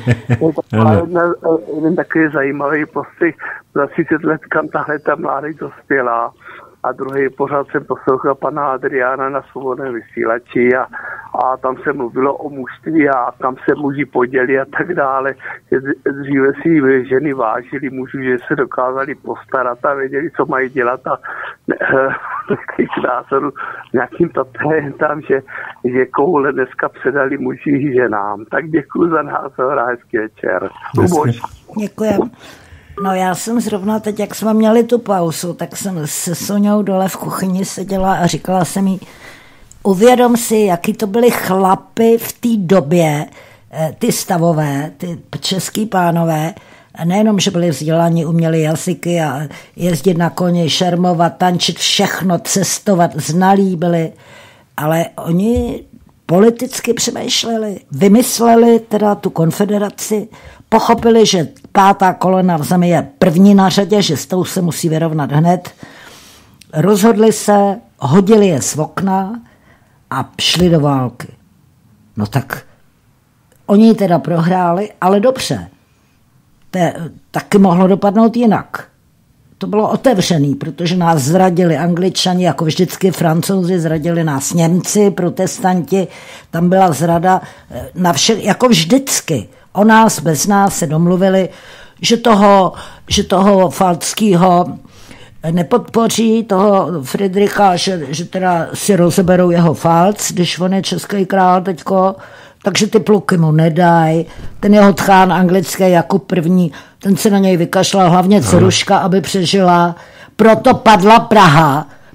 Jeden takový zajímavý postřeh, za třicet let kam tahle ta mládež dospělá a druhý pořád jsem poslouchal pana Adriána na Svobodném vysílači a, a tam se mluvilo o mužství a tam se muži podělí a tak dále. Dříve si ženy vážili mužů, že se dokázali postarat a věděli, co mají dělat a k názoru nějakým patentem, že, že koule dneska předali muži ženám. Tak děkuji za názor a hezký večer.
Děkujem. No já jsem zrovna teď, jak jsme měli tu pauzu, tak jsem se Soňou dole v kuchyni seděla a říkala jsem jí, uvědom si, jaký to byly chlapy v té době, ty stavové, ty český pánové, nejenom, že byli vzdělaní, uměli jazyky a jezdit na koni, šermovat, tančit, všechno, cestovat, znalí byli, ale oni politicky přemýšleli, vymysleli teda tu konfederaci, pochopili, že pátá kolona v zemi je první na řadě, že s tou se musí vyrovnat hned. Rozhodli se, hodili je z okna a šli do války. No tak oni teda prohráli, ale dobře. To taky mohlo dopadnout jinak. To bylo otevřený, protože nás zradili Angličani, jako vždycky Francouzi, zradili nás Němci, protestanti, tam byla zrada na všech, jako vždycky. O nás, bez nás se domluvili, že toho, že toho Falckýho nepodpoří, toho Friedricha, že, že teda si rozeberou jeho Falc, když on je český král teďko, takže ty pluky mu nedají. Ten jeho tchán anglický Jakub první, ten se na něj vykašlal, hlavně dceruška, aby přežila. Proto padla Praha,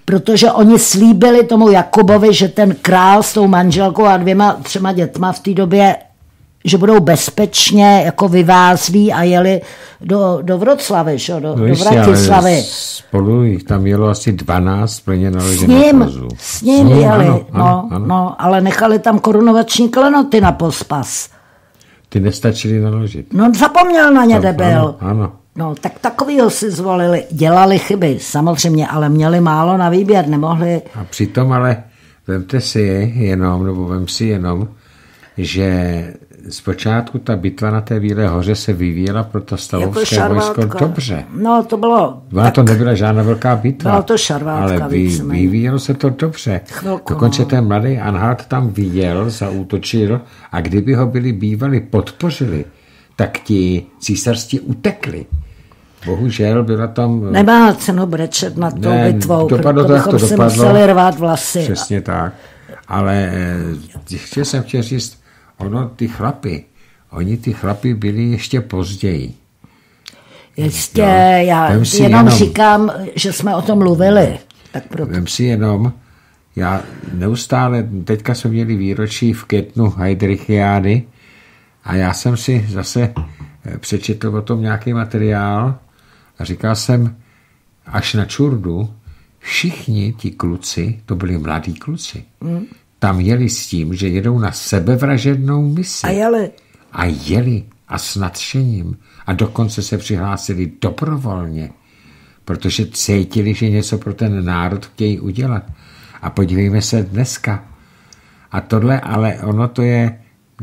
protože oni slíbili tomu Jakubovi, že ten král s tou manželkou a dvěma, třema dětma v té době, že budou bezpečně jako vyvázlí a jeli do, do Vroclavy, že? Do,
no
do Vratislavy.
Spolu jich tam jelo asi dvanáct plně
naložených vozů. S ním, s ním jeli, ano, no, ano, ano. no, ale nechali tam korunovační klenoty na pospas.
Ty nestačili naložit.
No zapomněl na ně, debil.
Ano, ano.
No, tak takovýho si zvolili. Dělali chyby, samozřejmě, ale měli málo na výběr, nemohli.
A přitom ale vemte si jenom, nebo vem si jenom, že zpočátku ta bitva na té Bílé hoře se vyvíjela pro to stavovské jako vojsko dobře.
No, to bylo...
Ona to nebyla žádná velká bitva.
Bylo to šarvátka.
Ale vy, vyvíjelo se to dobře.
Chvilku,
Dokonce
no.
ten mladý Anhalt tam viděl, zaútočil a kdyby ho byli bývali podpořili, tak ti císařství utekli. Bohužel byla tam...
Nemá cenu brečet nad tou
ne,
bitvou,
dopadlo
proto
to,
bychom
to
si
dopadlo,
museli rvát vlasy.
Přesně tak. Ale chtěl jsem chtěl říct, ono, ty chlapy, oni ty chlapy byli ještě později.
Ještě, jo, já jenom, jenom říkám, že jsme o tom mluvili. Tak proto.
Vem si jenom, já neustále, teďka jsme měli výročí v květnu Heidrichiády a já jsem si zase přečetl o tom nějaký materiál a říkal jsem, až na Čurdu, všichni ti kluci, to byli mladí kluci, mm. tam jeli s tím, že jedou na sebevražednou misi.
A jeli.
A jeli a s nadšením. A dokonce se přihlásili dobrovolně, protože cítili, že něco pro ten národ chtějí udělat. A podívejme se dneska. A tohle, ale ono to je,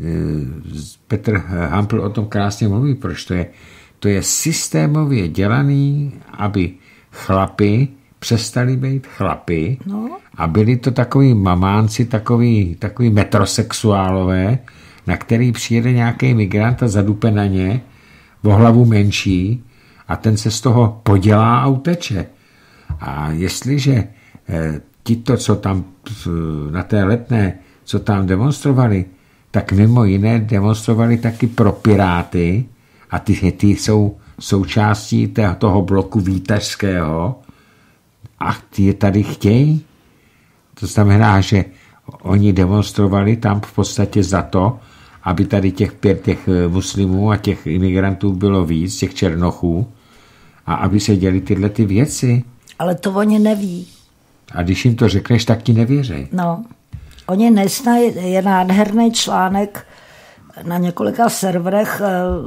Petr Hampl o tom krásně mluví, proč to je. To je systémově dělaný, aby chlapi přestali být chlapy no. a byli to takový mamánci, takový, takový metrosexuálové, na který přijede nějaký migrant a zadupe na ně o hlavu menší a ten se z toho podělá a uteče. A jestliže eh, tito, co tam na té Letné, co tam demonstrovali, tak mimo jiné demonstrovali taky pro Piráty a ty, ty jsou součástí toho bloku vítařského a ty je tady chtějí. To znamená, že oni demonstrovali tam v podstatě za to, aby tady těch pět těch muslimů a těch imigrantů bylo víc, těch černochů, a aby se děli tyhle ty věci.
Ale to oni neví.
A když jim to řekneš, tak ti nevěří.
No, oni neznají, je nádherný článek na několika serverech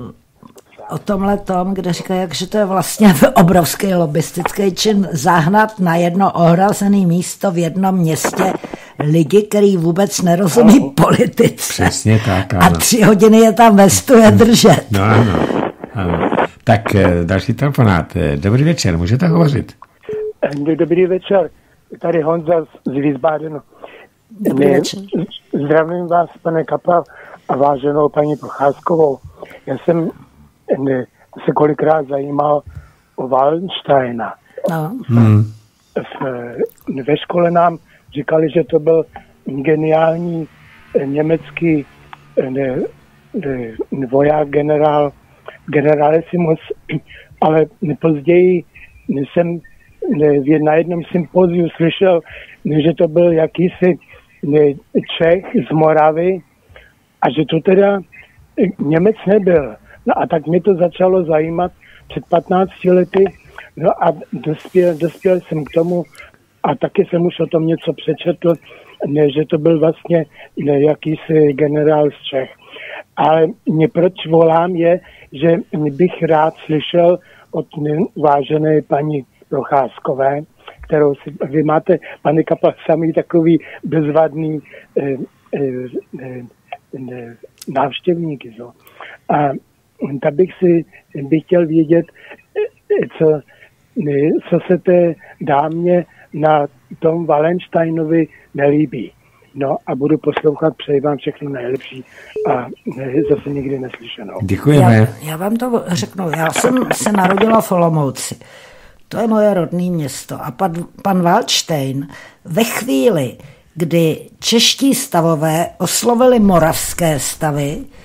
o tomhle tom, kde říkají, že to je vlastně obrovský lobistický čin zahnat na jedno ohrazené místo v jednom městě lidi, který vůbec nerozumí no, politice.
Přesně tak, ano.
A tři hodiny je tam ve stuje držet.
No ano, ano. Tak další telefonát. Dobrý večer, můžete hovořit?
Dobrý večer, tady Honza z Wiesbadenu.
Dobrý večer.
Zdravím vás, pane Kapal, a váženou paní Procházkovou. Já jsem ne, se kolikrát zajímal o Wallensteina.
No.
Hmm. V, ve škole nám říkali, že to byl geniální německý ne, ne, voják, generál, generalisimus, ale později jsem ne, na jednom sympoziu slyšel, ne, že to byl jakýsi ne, Čech z Moravy a že to teda Němec nebyl. No a tak mě to začalo zajímat před patnácti lety, no a dospěl, dospěl jsem k tomu a taky jsem už o tom něco přečetl, ne, že to byl vlastně ne, jakýsi generál z Čech. Ale mě proč volám je, že bych rád slyšel od vážené paní Procházkové, kterou si, vy máte, pane Kapal, samý takový bezvadný eh, eh, eh, návštěvníky. No. A tak bych si bych chtěl vědět, co, co se té dámě na tom Wallensteinovi nelíbí. No a budu poslouchat, přeji vám všechno nejlepší a zase nikdy neslyšenou.
Děkujeme.
Já, já vám to řeknu, já jsem se narodila v Olomouci. To je moje rodné město. A pan, pan Waldstein ve chvíli, kdy čeští stavové oslovili moravské stavy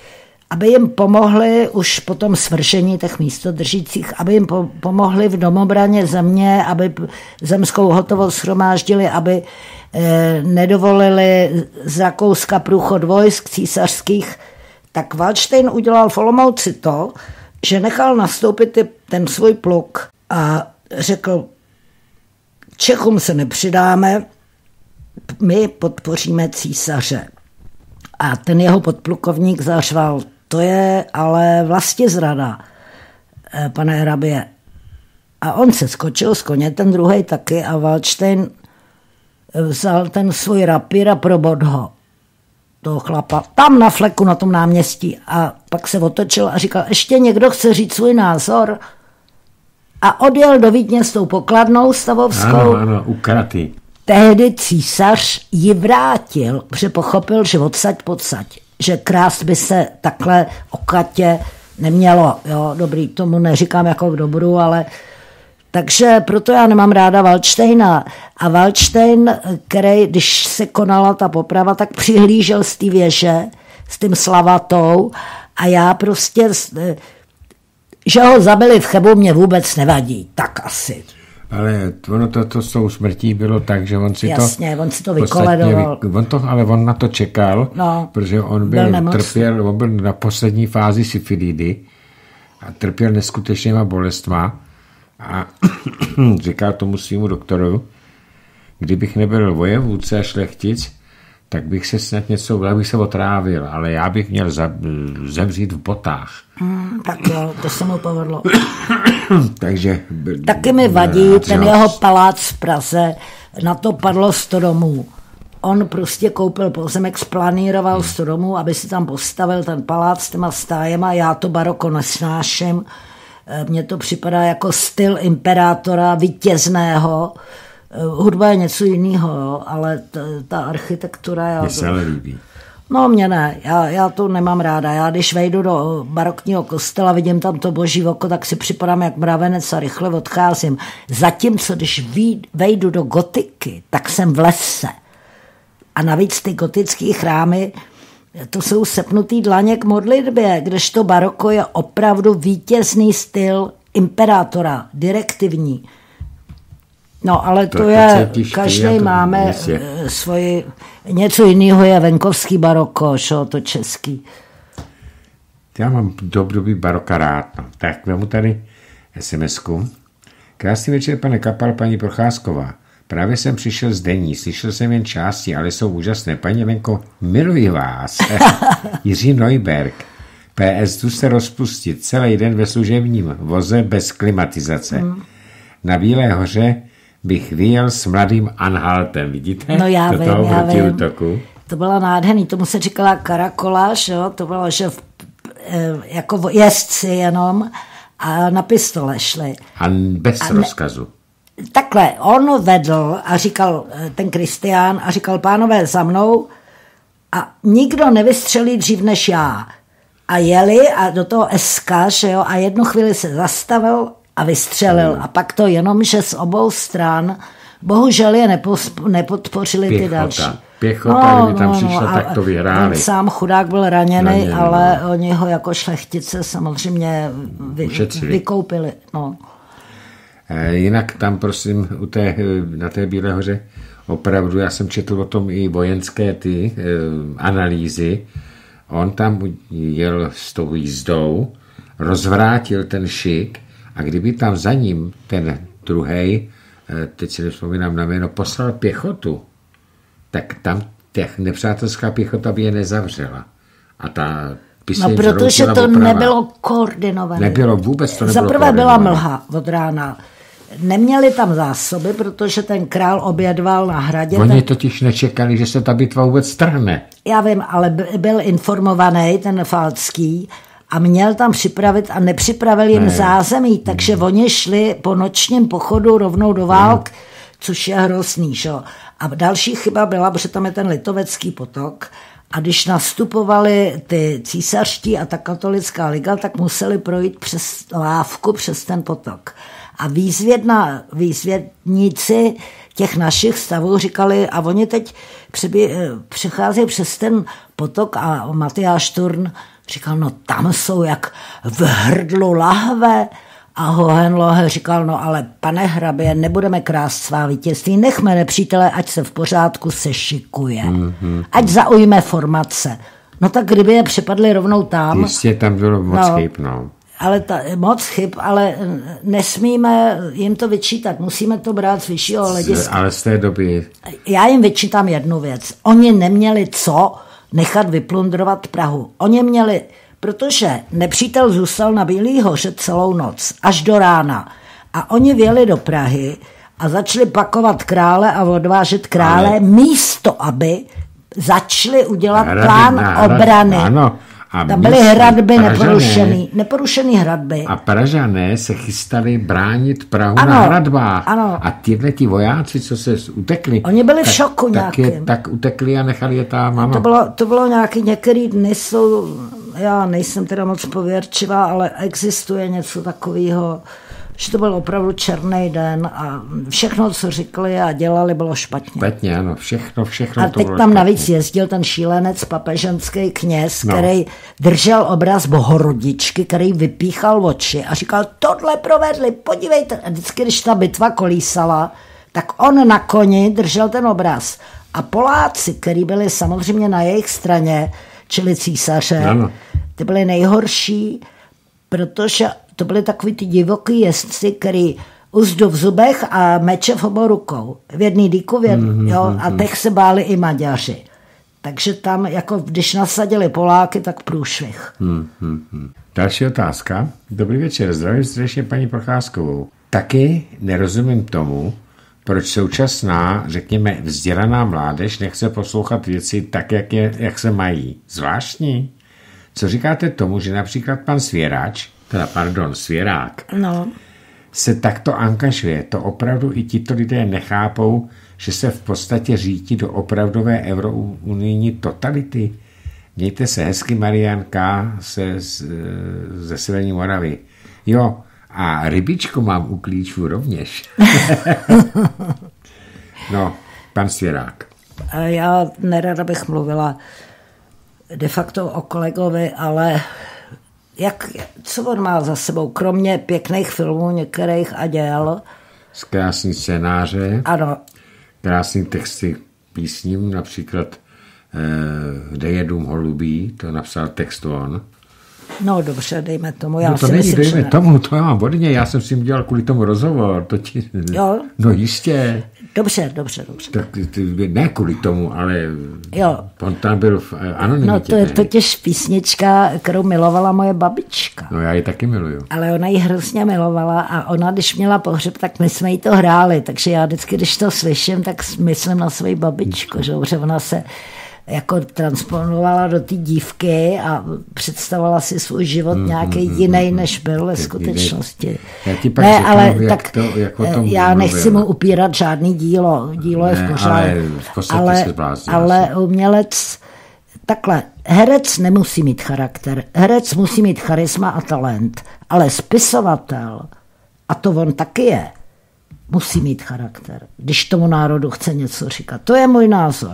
aby jim pomohli už po tom svržení těch místodržících, aby jim pomohli v domobraně země, aby zemskou hotovost shromáždili, aby eh, nedovolili z Rakouska průchod vojsk císařských, tak Valdštejn udělal v Olomouci to, že nechal nastoupit ten svůj pluk a řekl, Čechům se nepřidáme, my podpoříme císaře. A ten jeho podplukovník zařval, to je ale vlastizrada, pane hrabě. A on se skočil z koně, ten druhej taky, a Valdštejn vzal ten svůj rapír a probodl ho, toho chlapa, tam na fleku na tom náměstí, a pak se otočil a říkal, ještě někdo chce říct svůj názor? A odjel do Vídně s tou pokladnou stavovskou.
Ano, ano, ukratý.
Tehdy císař ji vrátil, protože pochopil, že odsaď podsaď, že krást by se takhle okatě nemělo. Jo, dobrý, tomu neříkám jako v dobru, ale takže proto já nemám ráda Valdštejna. A Valdštejn, který, když se konala ta poprava, tak přihlížel z té věže s tím Slavatou a já prostě, že ho zabili v Chebu, mě vůbec nevadí. Tak asi.
Ale ono to, to s tou smrtí bylo tak, že on si
Jasně,
to...
on si to vykoledoval.
Vy, on to, ale on na to čekal, no, protože on byl, byl trpěl, on byl na poslední fázi syfilidy a trpěl neskutečnýma bolestma a říkal tomu svýmu doktoru, kdybych nebyl vojevůdce a šlechtic, tak bych se snad něco, já bych se otrávil, ale já bych měl zemřít v botách.
Hmm, tak jo, to se mu povedlo.
Takže...
Taky mi vadí ten jeho palác v Praze, na to padlo sto domů. On prostě koupil pozemek, splaníroval sto domů, aby si tam postavil ten palác s těma stájema. Já to baroko nesnáším. Mně to připadá jako styl imperátora vítězného. Hudba je něco jiného, ale ta, ta architektura... Já
Mně se ale líbí.
No mě ne, já, já to nemám ráda. Já když vejdu do barokního kostela, vidím tam to boží oko, tak si připadám jak mravenec a rychle odcházím. Zatímco když vejdu do gotiky, tak jsem v lese. A navíc ty gotické chrámy, to jsou sepnutý dlaně k modlitbě, kdežto baroko je opravdu vítězný styl imperátora, direktivní. No, ale to, to je, každý máme jestli. svoji, něco jiného je venkovský baroko, šo, to český.
Já mám do období baroka rád. No. Tak vemu tady es em esku. Krásný večer, pane Kapal, paní Procházková. Právě jsem přišel z denní, slyšel jsem jen části, ale jsou úžasné. Paní Lenko, miluji vás. Jiří Neuberg. P S, tu se rozpustit celý den ve služebním voze bez klimatizace. Hmm. Na Bílé hoře bych vyjel s mladým Anhaltem, vidíte?
No já
do
vím,
toho
já vím.
Útoku.
To byla nádherný, tomu se říkala karakoláž, jo? To bylo, že v, jako jezdci jenom a na pistole šli.
A bez a rozkazu.
Ne, takhle, on vedl a říkal, ten Kristián, a říkal, pánové, za mnou, a nikdo nevystřelí dřív než já. A jeli a do toho es ká, že jo, a jednu chvíli se zastavil a vystřelil. A pak to jenom, že z obou stran, bohužel je nepos, nepodpořili Pěchota. Ty další.
Pěchota, no, kdyby tam no, přišla, no, tak to vyhráli.
Sám chudák byl raněný, raněný ale no. Oni ho jako šlechtice samozřejmě vy, vykoupili. No.
E, jinak tam, prosím, u té, na té Bílé hoře, opravdu, já jsem četl o tom i vojenské ty e, analýzy. On tam jel s tou jízdou, rozvrátil ten šik, a kdyby tam za ním ten druhej, teď si nevzpomínám na jméno, poslal pěchotu, tak tam těch nepřátelská pěchota by je nezavřela. A ta
No, protože to oprava. Nebylo koordinované.
Nebylo vůbec to nebylo
Zaprvé byla mlha od rána. Neměli tam zásoby, protože ten král obědval na hradě.
Oni
ten...
totiž nečekali, že se ta bitva vůbec strhne.
Já vím, ale byl informovaný ten Falcký a měl tam připravit a nepřipravil jim ne. zázemí, takže hmm. oni šli po nočním pochodu rovnou do válk, hmm. což je hrozný. Že? A další chyba byla, protože tam je ten Litovecký potok, a když nastupovali ty císařští a ta katolická liga, tak museli projít přes lávku, přes ten potok. A výzvědná, výzvědníci těch našich stavů říkali, a oni teď přebě, přecházejí přes ten potok a Matyáš Turn Říkal, no tam jsou jak v hrdlu lahve. A Hohenlohe říkal, no ale pane hrabě, nebudeme krást svá vítězství, nechme nepřítele, ať se v pořádku sešikuje, mm-hmm. ať zaujme formace. No tak kdyby je připadli rovnou tam.
Jistě tam bylo moc no, chyb, no.
Ale ta, moc chyb, ale nesmíme jim to vyčítat, musíme to brát z vyššího hlediska.
Ale z té doby...
Já jim vyčítám jednu věc. Oni neměli co nechat vyplundrovat Prahu. Oni měli... Protože nepřítel zůstal na Bílý hoře celou noc, až do rána. A oni vjeli do Prahy a začali pakovat krále a odvážet krále, ale... místo, aby začali udělat hrady, plán hrad, obrany.
Ano. A
tam byly hradby neporušený, neporušený hradby.
A Pražané se chystali bránit Prahu ano, na hradbách.
Ano.
A tyhle ti vojáci, co se utekli,
oni byli v tak, šoku
tak,
nějakým.
Je, tak utekli a nechali je tam. Ano.
To bylo, to bylo nějaký, některý dny jsou, já nejsem teda moc pověrčivá, ale existuje něco takového, že to byl opravdu černý den a všechno, co říkali a dělali, bylo špatně.
Špatně, ano, všechno, všechno
a
to
teď
bylo
tam
špatně.
Navíc jezdil ten šílenec papeženský kněz,
no.
který držel obraz Bohorodičky, který vypíchal oči a říkal, tohle provedli, podívejte. A vždycky, když ta bitva kolísala, tak on na koni držel ten obraz. A Poláci, který byli samozřejmě na jejich straně, čili císaře, ano. ty byli nejhorší, protože to byly takový ty divoký jezdci, který uzdu v zubech a meče v obou rukou. V jedný dýku, v jedný, mm-hmm, jo, a těch se báli i Maďaři. Takže tam, jako když nasadili Poláky, tak průšvih.
Mm-hmm. Další otázka. Dobrý večer, zdravím srdečně paní Procházkovou. Taky nerozumím tomu, proč současná, řekněme, vzdělaná mládež nechce poslouchat věci tak, jak, je, jak se mají. Zvláštní. Co říkáte tomu, že například pan Svěrač, teda pardon, Svěrák,
no.
se takto angažuje? To opravdu i tito lidé nechápou, že se v podstatě řítí do opravdové eurounijní totality. Mějte se hezky, Marian K. Se, z, ze Severní Moravy. Jo, a rybičku mám u klíčů rovněž. No, pan Svěrák.
Já nerada bych mluvila de facto o kolegovi, ale jak, co on má za sebou, kromě pěkných filmů některých a děl.
Z krásný scénáře.
Ano.
Krásný texty písním, například eh, Kde je dům holubí, to napsal text on.
No dobře, dejme tomu. Já
no to
si
není,
myslím,
dejme
že
tomu, to já mám vodně, já jsem s tím dělal kvůli tomu rozhovor. To ti...
Jo.
No jistě.
Dobře, dobře, dobře.
Tak ne kvůli tomu, ale
jo.
On tam byl v anonymitě.
No to je totiž písnička, kterou milovala moje babička.
No já ji taky miluju.
Ale ona ji hrozně milovala a ona, když měla pohřeb, tak my jsme jí to hráli, takže já vždycky, když to slyším, tak myslím na svoji babičku, že ona se jako transponovala do té dívky a představovala si svůj život mm, nějaký mm, jiný, mm, než byl ve skutečnosti.
Já ti pak
ne,
řeknu,
ale
jak
tak
to, jak o tom
já
mluvil.
Nechci mu upírat žádný dílo. Dílo
ne,
je v pořádku.
Ale v podstatě
ale,
se blázni,
ale umělec, takhle, herec nemusí mít charakter. Herec musí mít charisma a talent. Ale spisovatel, a to on taky je, musí mít charakter, když tomu národu chce něco říkat. To je můj názor.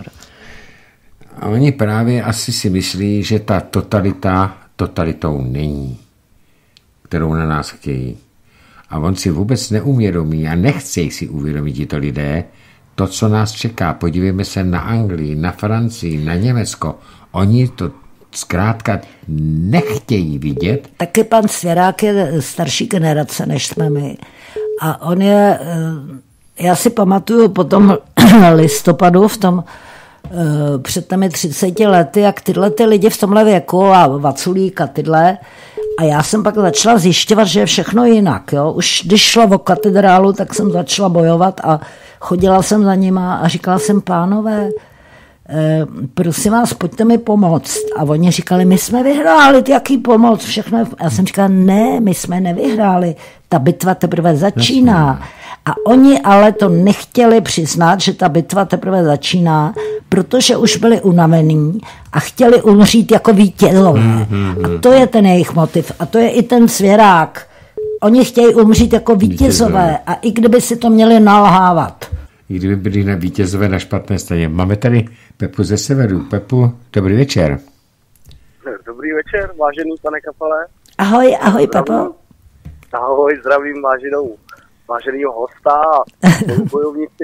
A oni právě asi si myslí, že ta totalita totalitou není, kterou na nás chtějí. A on si vůbec neuvědomí a nechce si uvědomit tito lidé to, co nás čeká. Podívejme se na Anglii, na Francii, na Německo. Oni to zkrátka nechtějí vidět.
Taky pan Svěrák je starší generace, než jsme my. A on je, já si pamatuju po tom listopadu v tom před těmi třiceti lety, jak tyhle ty lidi v tomhle věku a Vaculík a tyhle. A já jsem pak začala zjišťovat, že je všechno jinak. Jo? Už když šlo o katedrálu, tak jsem začala bojovat a chodila jsem za nima a říkala jsem, pánové, eh, prosím vás, pojďte mi pomoct. A oni říkali, my jsme vyhráli, jaký pomoc, všechno. A já jsem říkala, ne, my jsme nevyhráli, ta bitva teprve začíná. A oni ale to nechtěli přiznat, že ta bitva teprve začíná, protože už byli unavení a chtěli umřít jako vítězové. A to je ten jejich motiv. A to je i ten Svěrák. Oni chtějí umřít jako vítězové. A i kdyby si to měli nalhávat.
I kdyby byli na vítězové na špatné straně. Máme tady Pepu ze severu. Pepu, dobrý večer.
Dobrý Dobrý večer, vážený pane Kapale.
Ahoj, ahoj, Pepo.
Ahoj, zdravím váženou, váženýho hosta a bojovníci.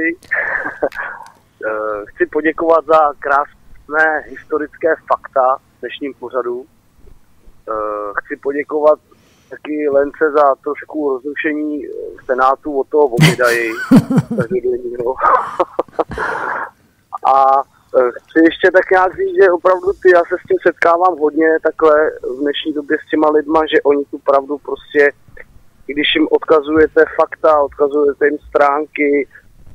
Chci poděkovat za krásné historické fakta v dnešním pořadu. Chci poděkovat taky Lence za trošku rozrušení Senátu od toho Vomidaji. A chci ještě tak nějak říct, že opravdu ty, já se s tím setkávám hodně takhle v dnešní době s těma lidma, že oni tu pravdu prostě, když jim odkazujete fakta, odkazujete jim stránky,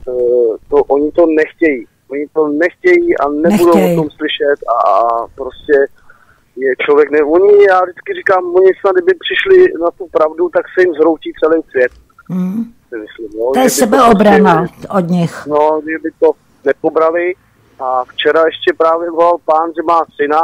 to oni to nechtějí. Oni to nechtějí a nebudou nechtějí. O tom slyšet a, a prostě je člověk ne... Oni, já vždycky říkám, oni snad, kdyby přišli na tu pravdu, tak se jim zhroutí celý svět. Mm. Myslím, no,
to je sebeobrana prostě, od nich.
No, kdyby to nepobrali. A včera ještě právě volal pán, že má syna,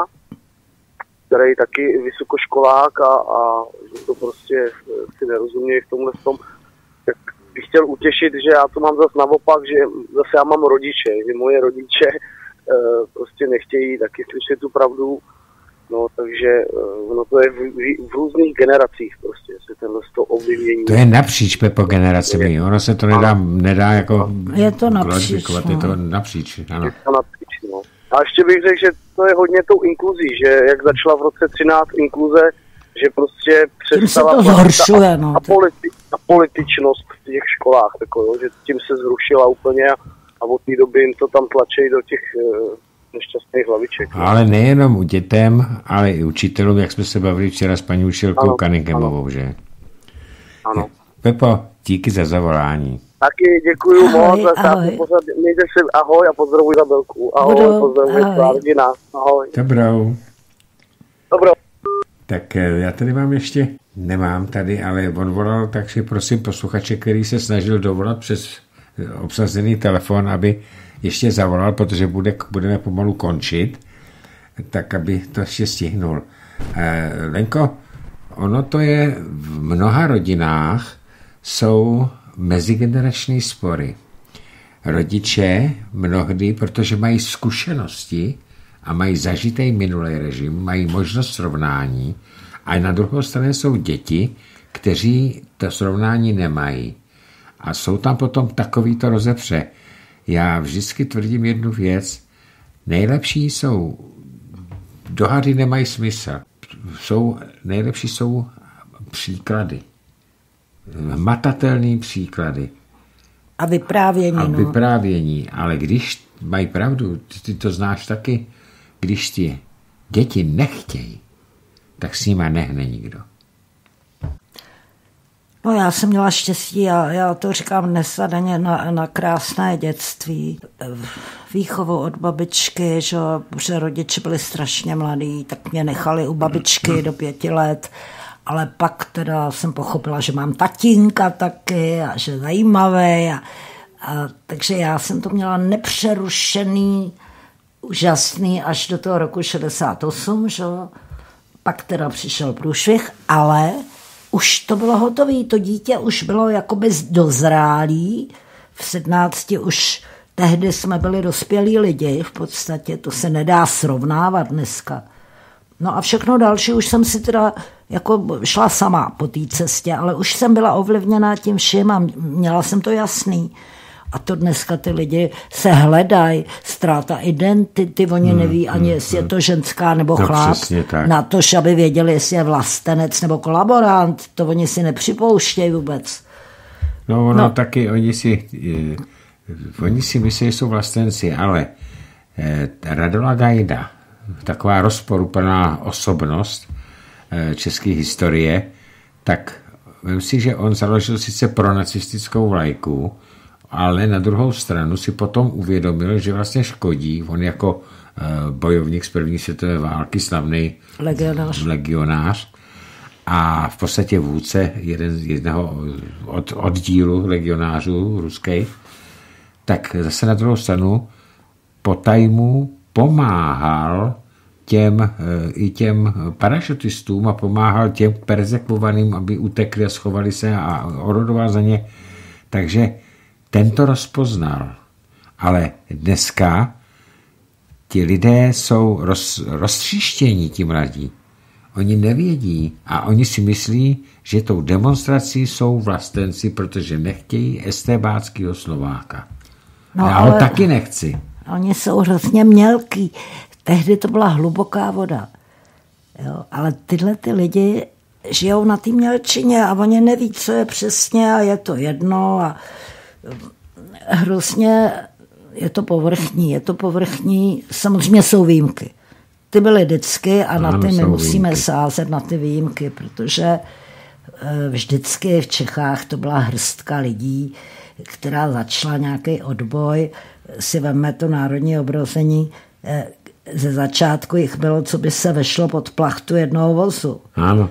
který taky vysokoškolák a, a že to prostě si nerozumějí v tomhle tom. Tak bych chtěl utěšit, že já to mám zase naopak, že zase já mám rodiče, že moje rodiče e, prostě nechtějí taky slyšet tu pravdu. No, takže no to je v, v, v různých generacích prostě se tenhle to ovlivnění.
To je napříč, Pepo, generacemi. Ono se to nedá, nedá jako...
Je to napříč.
No. Je to napříč, ano.
Je to napříč, no. A ještě bych řekl, že to je hodně tou inkluzí, že jak začala v roce třináct inkluze, že prostě přestala...
Tím se to zhoršuje, no.
A, politi, a političnost v těch školách, jako, jo, že tím se zrušila úplně a, a od té doby jim to tam tlačí do těch... nešťastných hlaviček.
Ale nejenom u dětem, ale i učitelům, jak jsme se bavili včera s paní učitelkou Kaningemovou, že?
Ano.
Pepo, díky za zavolání.
Taky děkuju moc za krásný pořad. Mějte si ahoj a pozdravuj Zabelku. Ahoj,
Budu,
pozdravuj svá rodina. Ahoj.
Dobrou.
Dobrou.
Tak já tady mám ještě, nemám tady, ale on volal, takže prosím posluchače, který se snažil dovolat přes obsazený telefon, aby ještě zavolal, protože bude, budeme pomalu končit, tak aby to ještě stihnul. Eh, Lenko, ono to je v mnoha rodinách jsou mezigenerační spory. Rodiče mnohdy, protože mají zkušenosti a mají zažitý minulý režim, mají možnost srovnání a na druhou straně jsou děti, kteří to srovnání nemají. A jsou tam potom takovýto rozepře. Já vždycky tvrdím jednu věc. Nejlepší jsou, dohady nemají smysl. Jsou, nejlepší jsou příklady. Hmatatelný příklady.
A vyprávění.
A
no.
vyprávění. Ale když mají pravdu, ty to znáš taky, když ty děti nechtějí, tak s nima nehne nikdo.
No já jsem měla štěstí a já to říkám dnes a denně na, na krásné dětství. Výchovu od babičky, že, že rodiče byli strašně mladí, tak mě nechali u babičky do pěti let, ale pak teda jsem pochopila, že mám tatínka taky a že zajímavý. A, a, takže já jsem to měla nepřerušený, úžasný až do toho roku šedesát osm, že? Pak teda přišel průšvih, ale už to bylo hotové, to dítě už bylo jakoby dozrálý, v sedmnácti už tehdy jsme byli dospělí lidi, v podstatě to se nedá srovnávat dneska. No a všechno další už jsem si teda jako šla sama po té cestě, ale už jsem byla ovlivněná tím vším a měla jsem to jasný. A to dneska ty lidi se hledají, ztráta identity, oni hmm, neví ani, hmm, jestli hmm. je to ženská nebo
no,
chlap, na to, aby věděli, jestli je vlastenec nebo kolaborant, to oni si nepřipouštějí vůbec.
No ono no. taky, oni si, oni si myslí, že jsou vlastenci, ale eh, Radola Gajda, taková rozporuplná osobnost eh, české historie, tak vem si, že on založil sice pronacistickou vlajku, ale na druhou stranu si potom uvědomil, že vlastně škodí. On jako bojovník z první světové války, slavný
legionář,
legionář a v podstatě vůdce jeden, jednoho od oddílu legionářů ruských, tak zase na druhou stranu potajmu pomáhal těm, i těm parašutistům a pomáhal těm perzekvovaným, aby utekli a schovali se a orodoval za ně. Takže ten to rozpoznal. Ale dneska ti lidé jsou roz, roztříštění, ti mladí. Oni nevědí a oni si myslí, že tou demonstrací jsou vlastenci, protože nechtějí estébáckého Slováka. No, já ho taky nechci.
Oni jsou hrozně mělký. Tehdy to byla hluboká voda. Jo, ale tyhle ty lidi žijou na té mělčině a oni neví, co je přesně a je to jedno a hrozně je to povrchní. Je to povrchní, samozřejmě jsou výjimky. Ty byly vždycky a na ty my musíme výjimky. sázet na ty výjimky, protože vždycky v Čechách to byla hrstka lidí, která začala nějaký odboj, si veme to národní obrození, ze začátku jich bylo, co by se vešlo pod plachtu jednoho vozu.
Ano.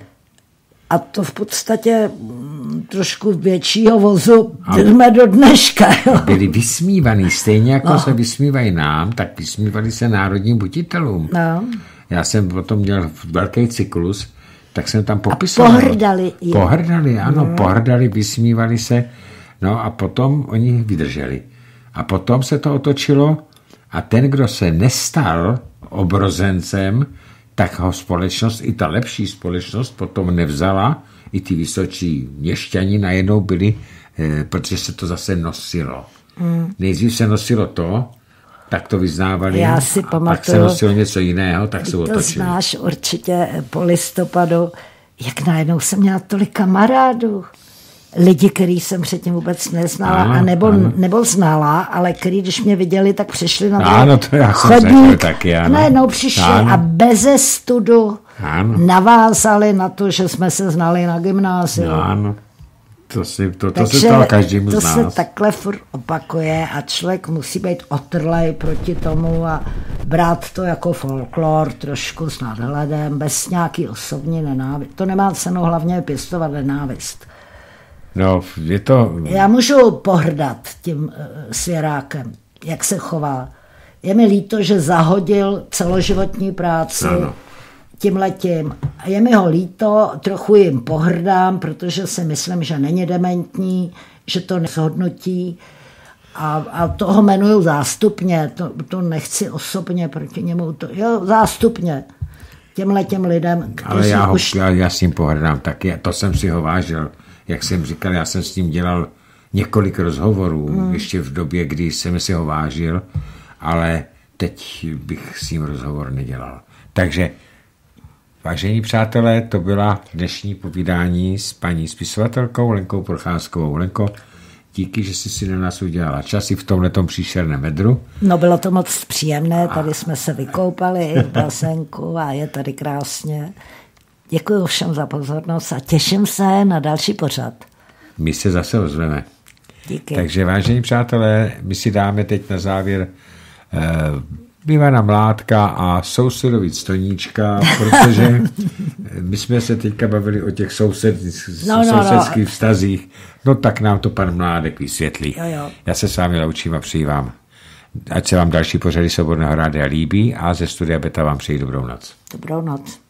A to v podstatě trošku většího vozu jsme do dneška. Jo.
Byli vysmívaný, stejně jako no. se vysmívají nám, tak vysmívali se národním buditelům.
No.
Já jsem potom měl velký cyklus, tak jsem tam popisoval.
A pohrdali. Je.
Pohrdali, ano, no. pohrdali, vysmívali se, no a potom oni vydrželi. A potom se to otočilo a ten, kdo se nestal obrozencem, tak ho společnost, i ta lepší společnost potom nevzala, i ty vysočí měšťani najednou byli, eh, protože se to zase nosilo. Mm. Nejdřív se nosilo to, tak to vyznávali,
Já si
a
pamatuju,
pak se nosilo něco jiného, tak se otočili.
To znáš určitě po listopadu, jak najednou jsem měla tolik kamarádů. Lidi, který jsem předtím vůbec neznala, ano, a nebo, nebo znala, ale který, když mě viděli, tak přišli na
ano, to já
chodník.
Taky, ano.
Najednou přišli ano. a beze studu
ano.
navázali na to, že jsme se znali na gymnáziu.
Ano. To, si, to, to se stalo každému
to
z nás.
To se takhle furt opakuje a člověk musí být otrlej proti tomu a brát to jako folklor trošku s nadhledem, bez nějaký osobní nenávist. To nemá cenu hlavně pěstovat nenávist.
No, je to...
Já můžu pohrdat tím uh, svěrákem, jak se chová. Je mi líto, že zahodil celoživotní práci ano. tímhletím. Je mi ho líto, trochu jim pohrdám, protože si myslím, že není dementní, že to nezhodnotí. A, a toho jmenuju zástupně, to, to nechci osobně proti němu. To, jo, zástupně. Těmhletěm lidem, kteří
Ale já, ho,
už...
já, já s ním pohrdám taky, to jsem si ho vážil. Jak jsem říkal, já jsem s ním dělal několik rozhovorů, hmm. ještě v době, kdy jsem si ho vážil, ale teď bych s ním rozhovor nedělal. Takže, vážení přátelé, to byla dnešní povídání s paní spisovatelkou Lenkou Procházkovou. Lenko, díky, že jsi si na nás udělala čas i v tomhletom příšerném vedru.
No bylo to moc příjemné, tady a... jsme se vykoupali i v basenku a je tady krásně. Děkuji všem za pozornost a těším se na další pořad.
My se zase ozveme.
Díky.
Takže vážení přátelé, my si dáme teď na závěr eh, Ivana Mládka a sousedovic Stoníčka, protože my jsme se teďka bavili o těch soused, no, no, sousedských no. vztazích, no tak nám to pan Mládek vysvětlí.
Jo, jo.
Já se s vámi loučím a přeji vám, ať se vám další pořady Svobodného rádia líbí a ze studia Beta vám přeji dobrou noc.
Dobrou noc.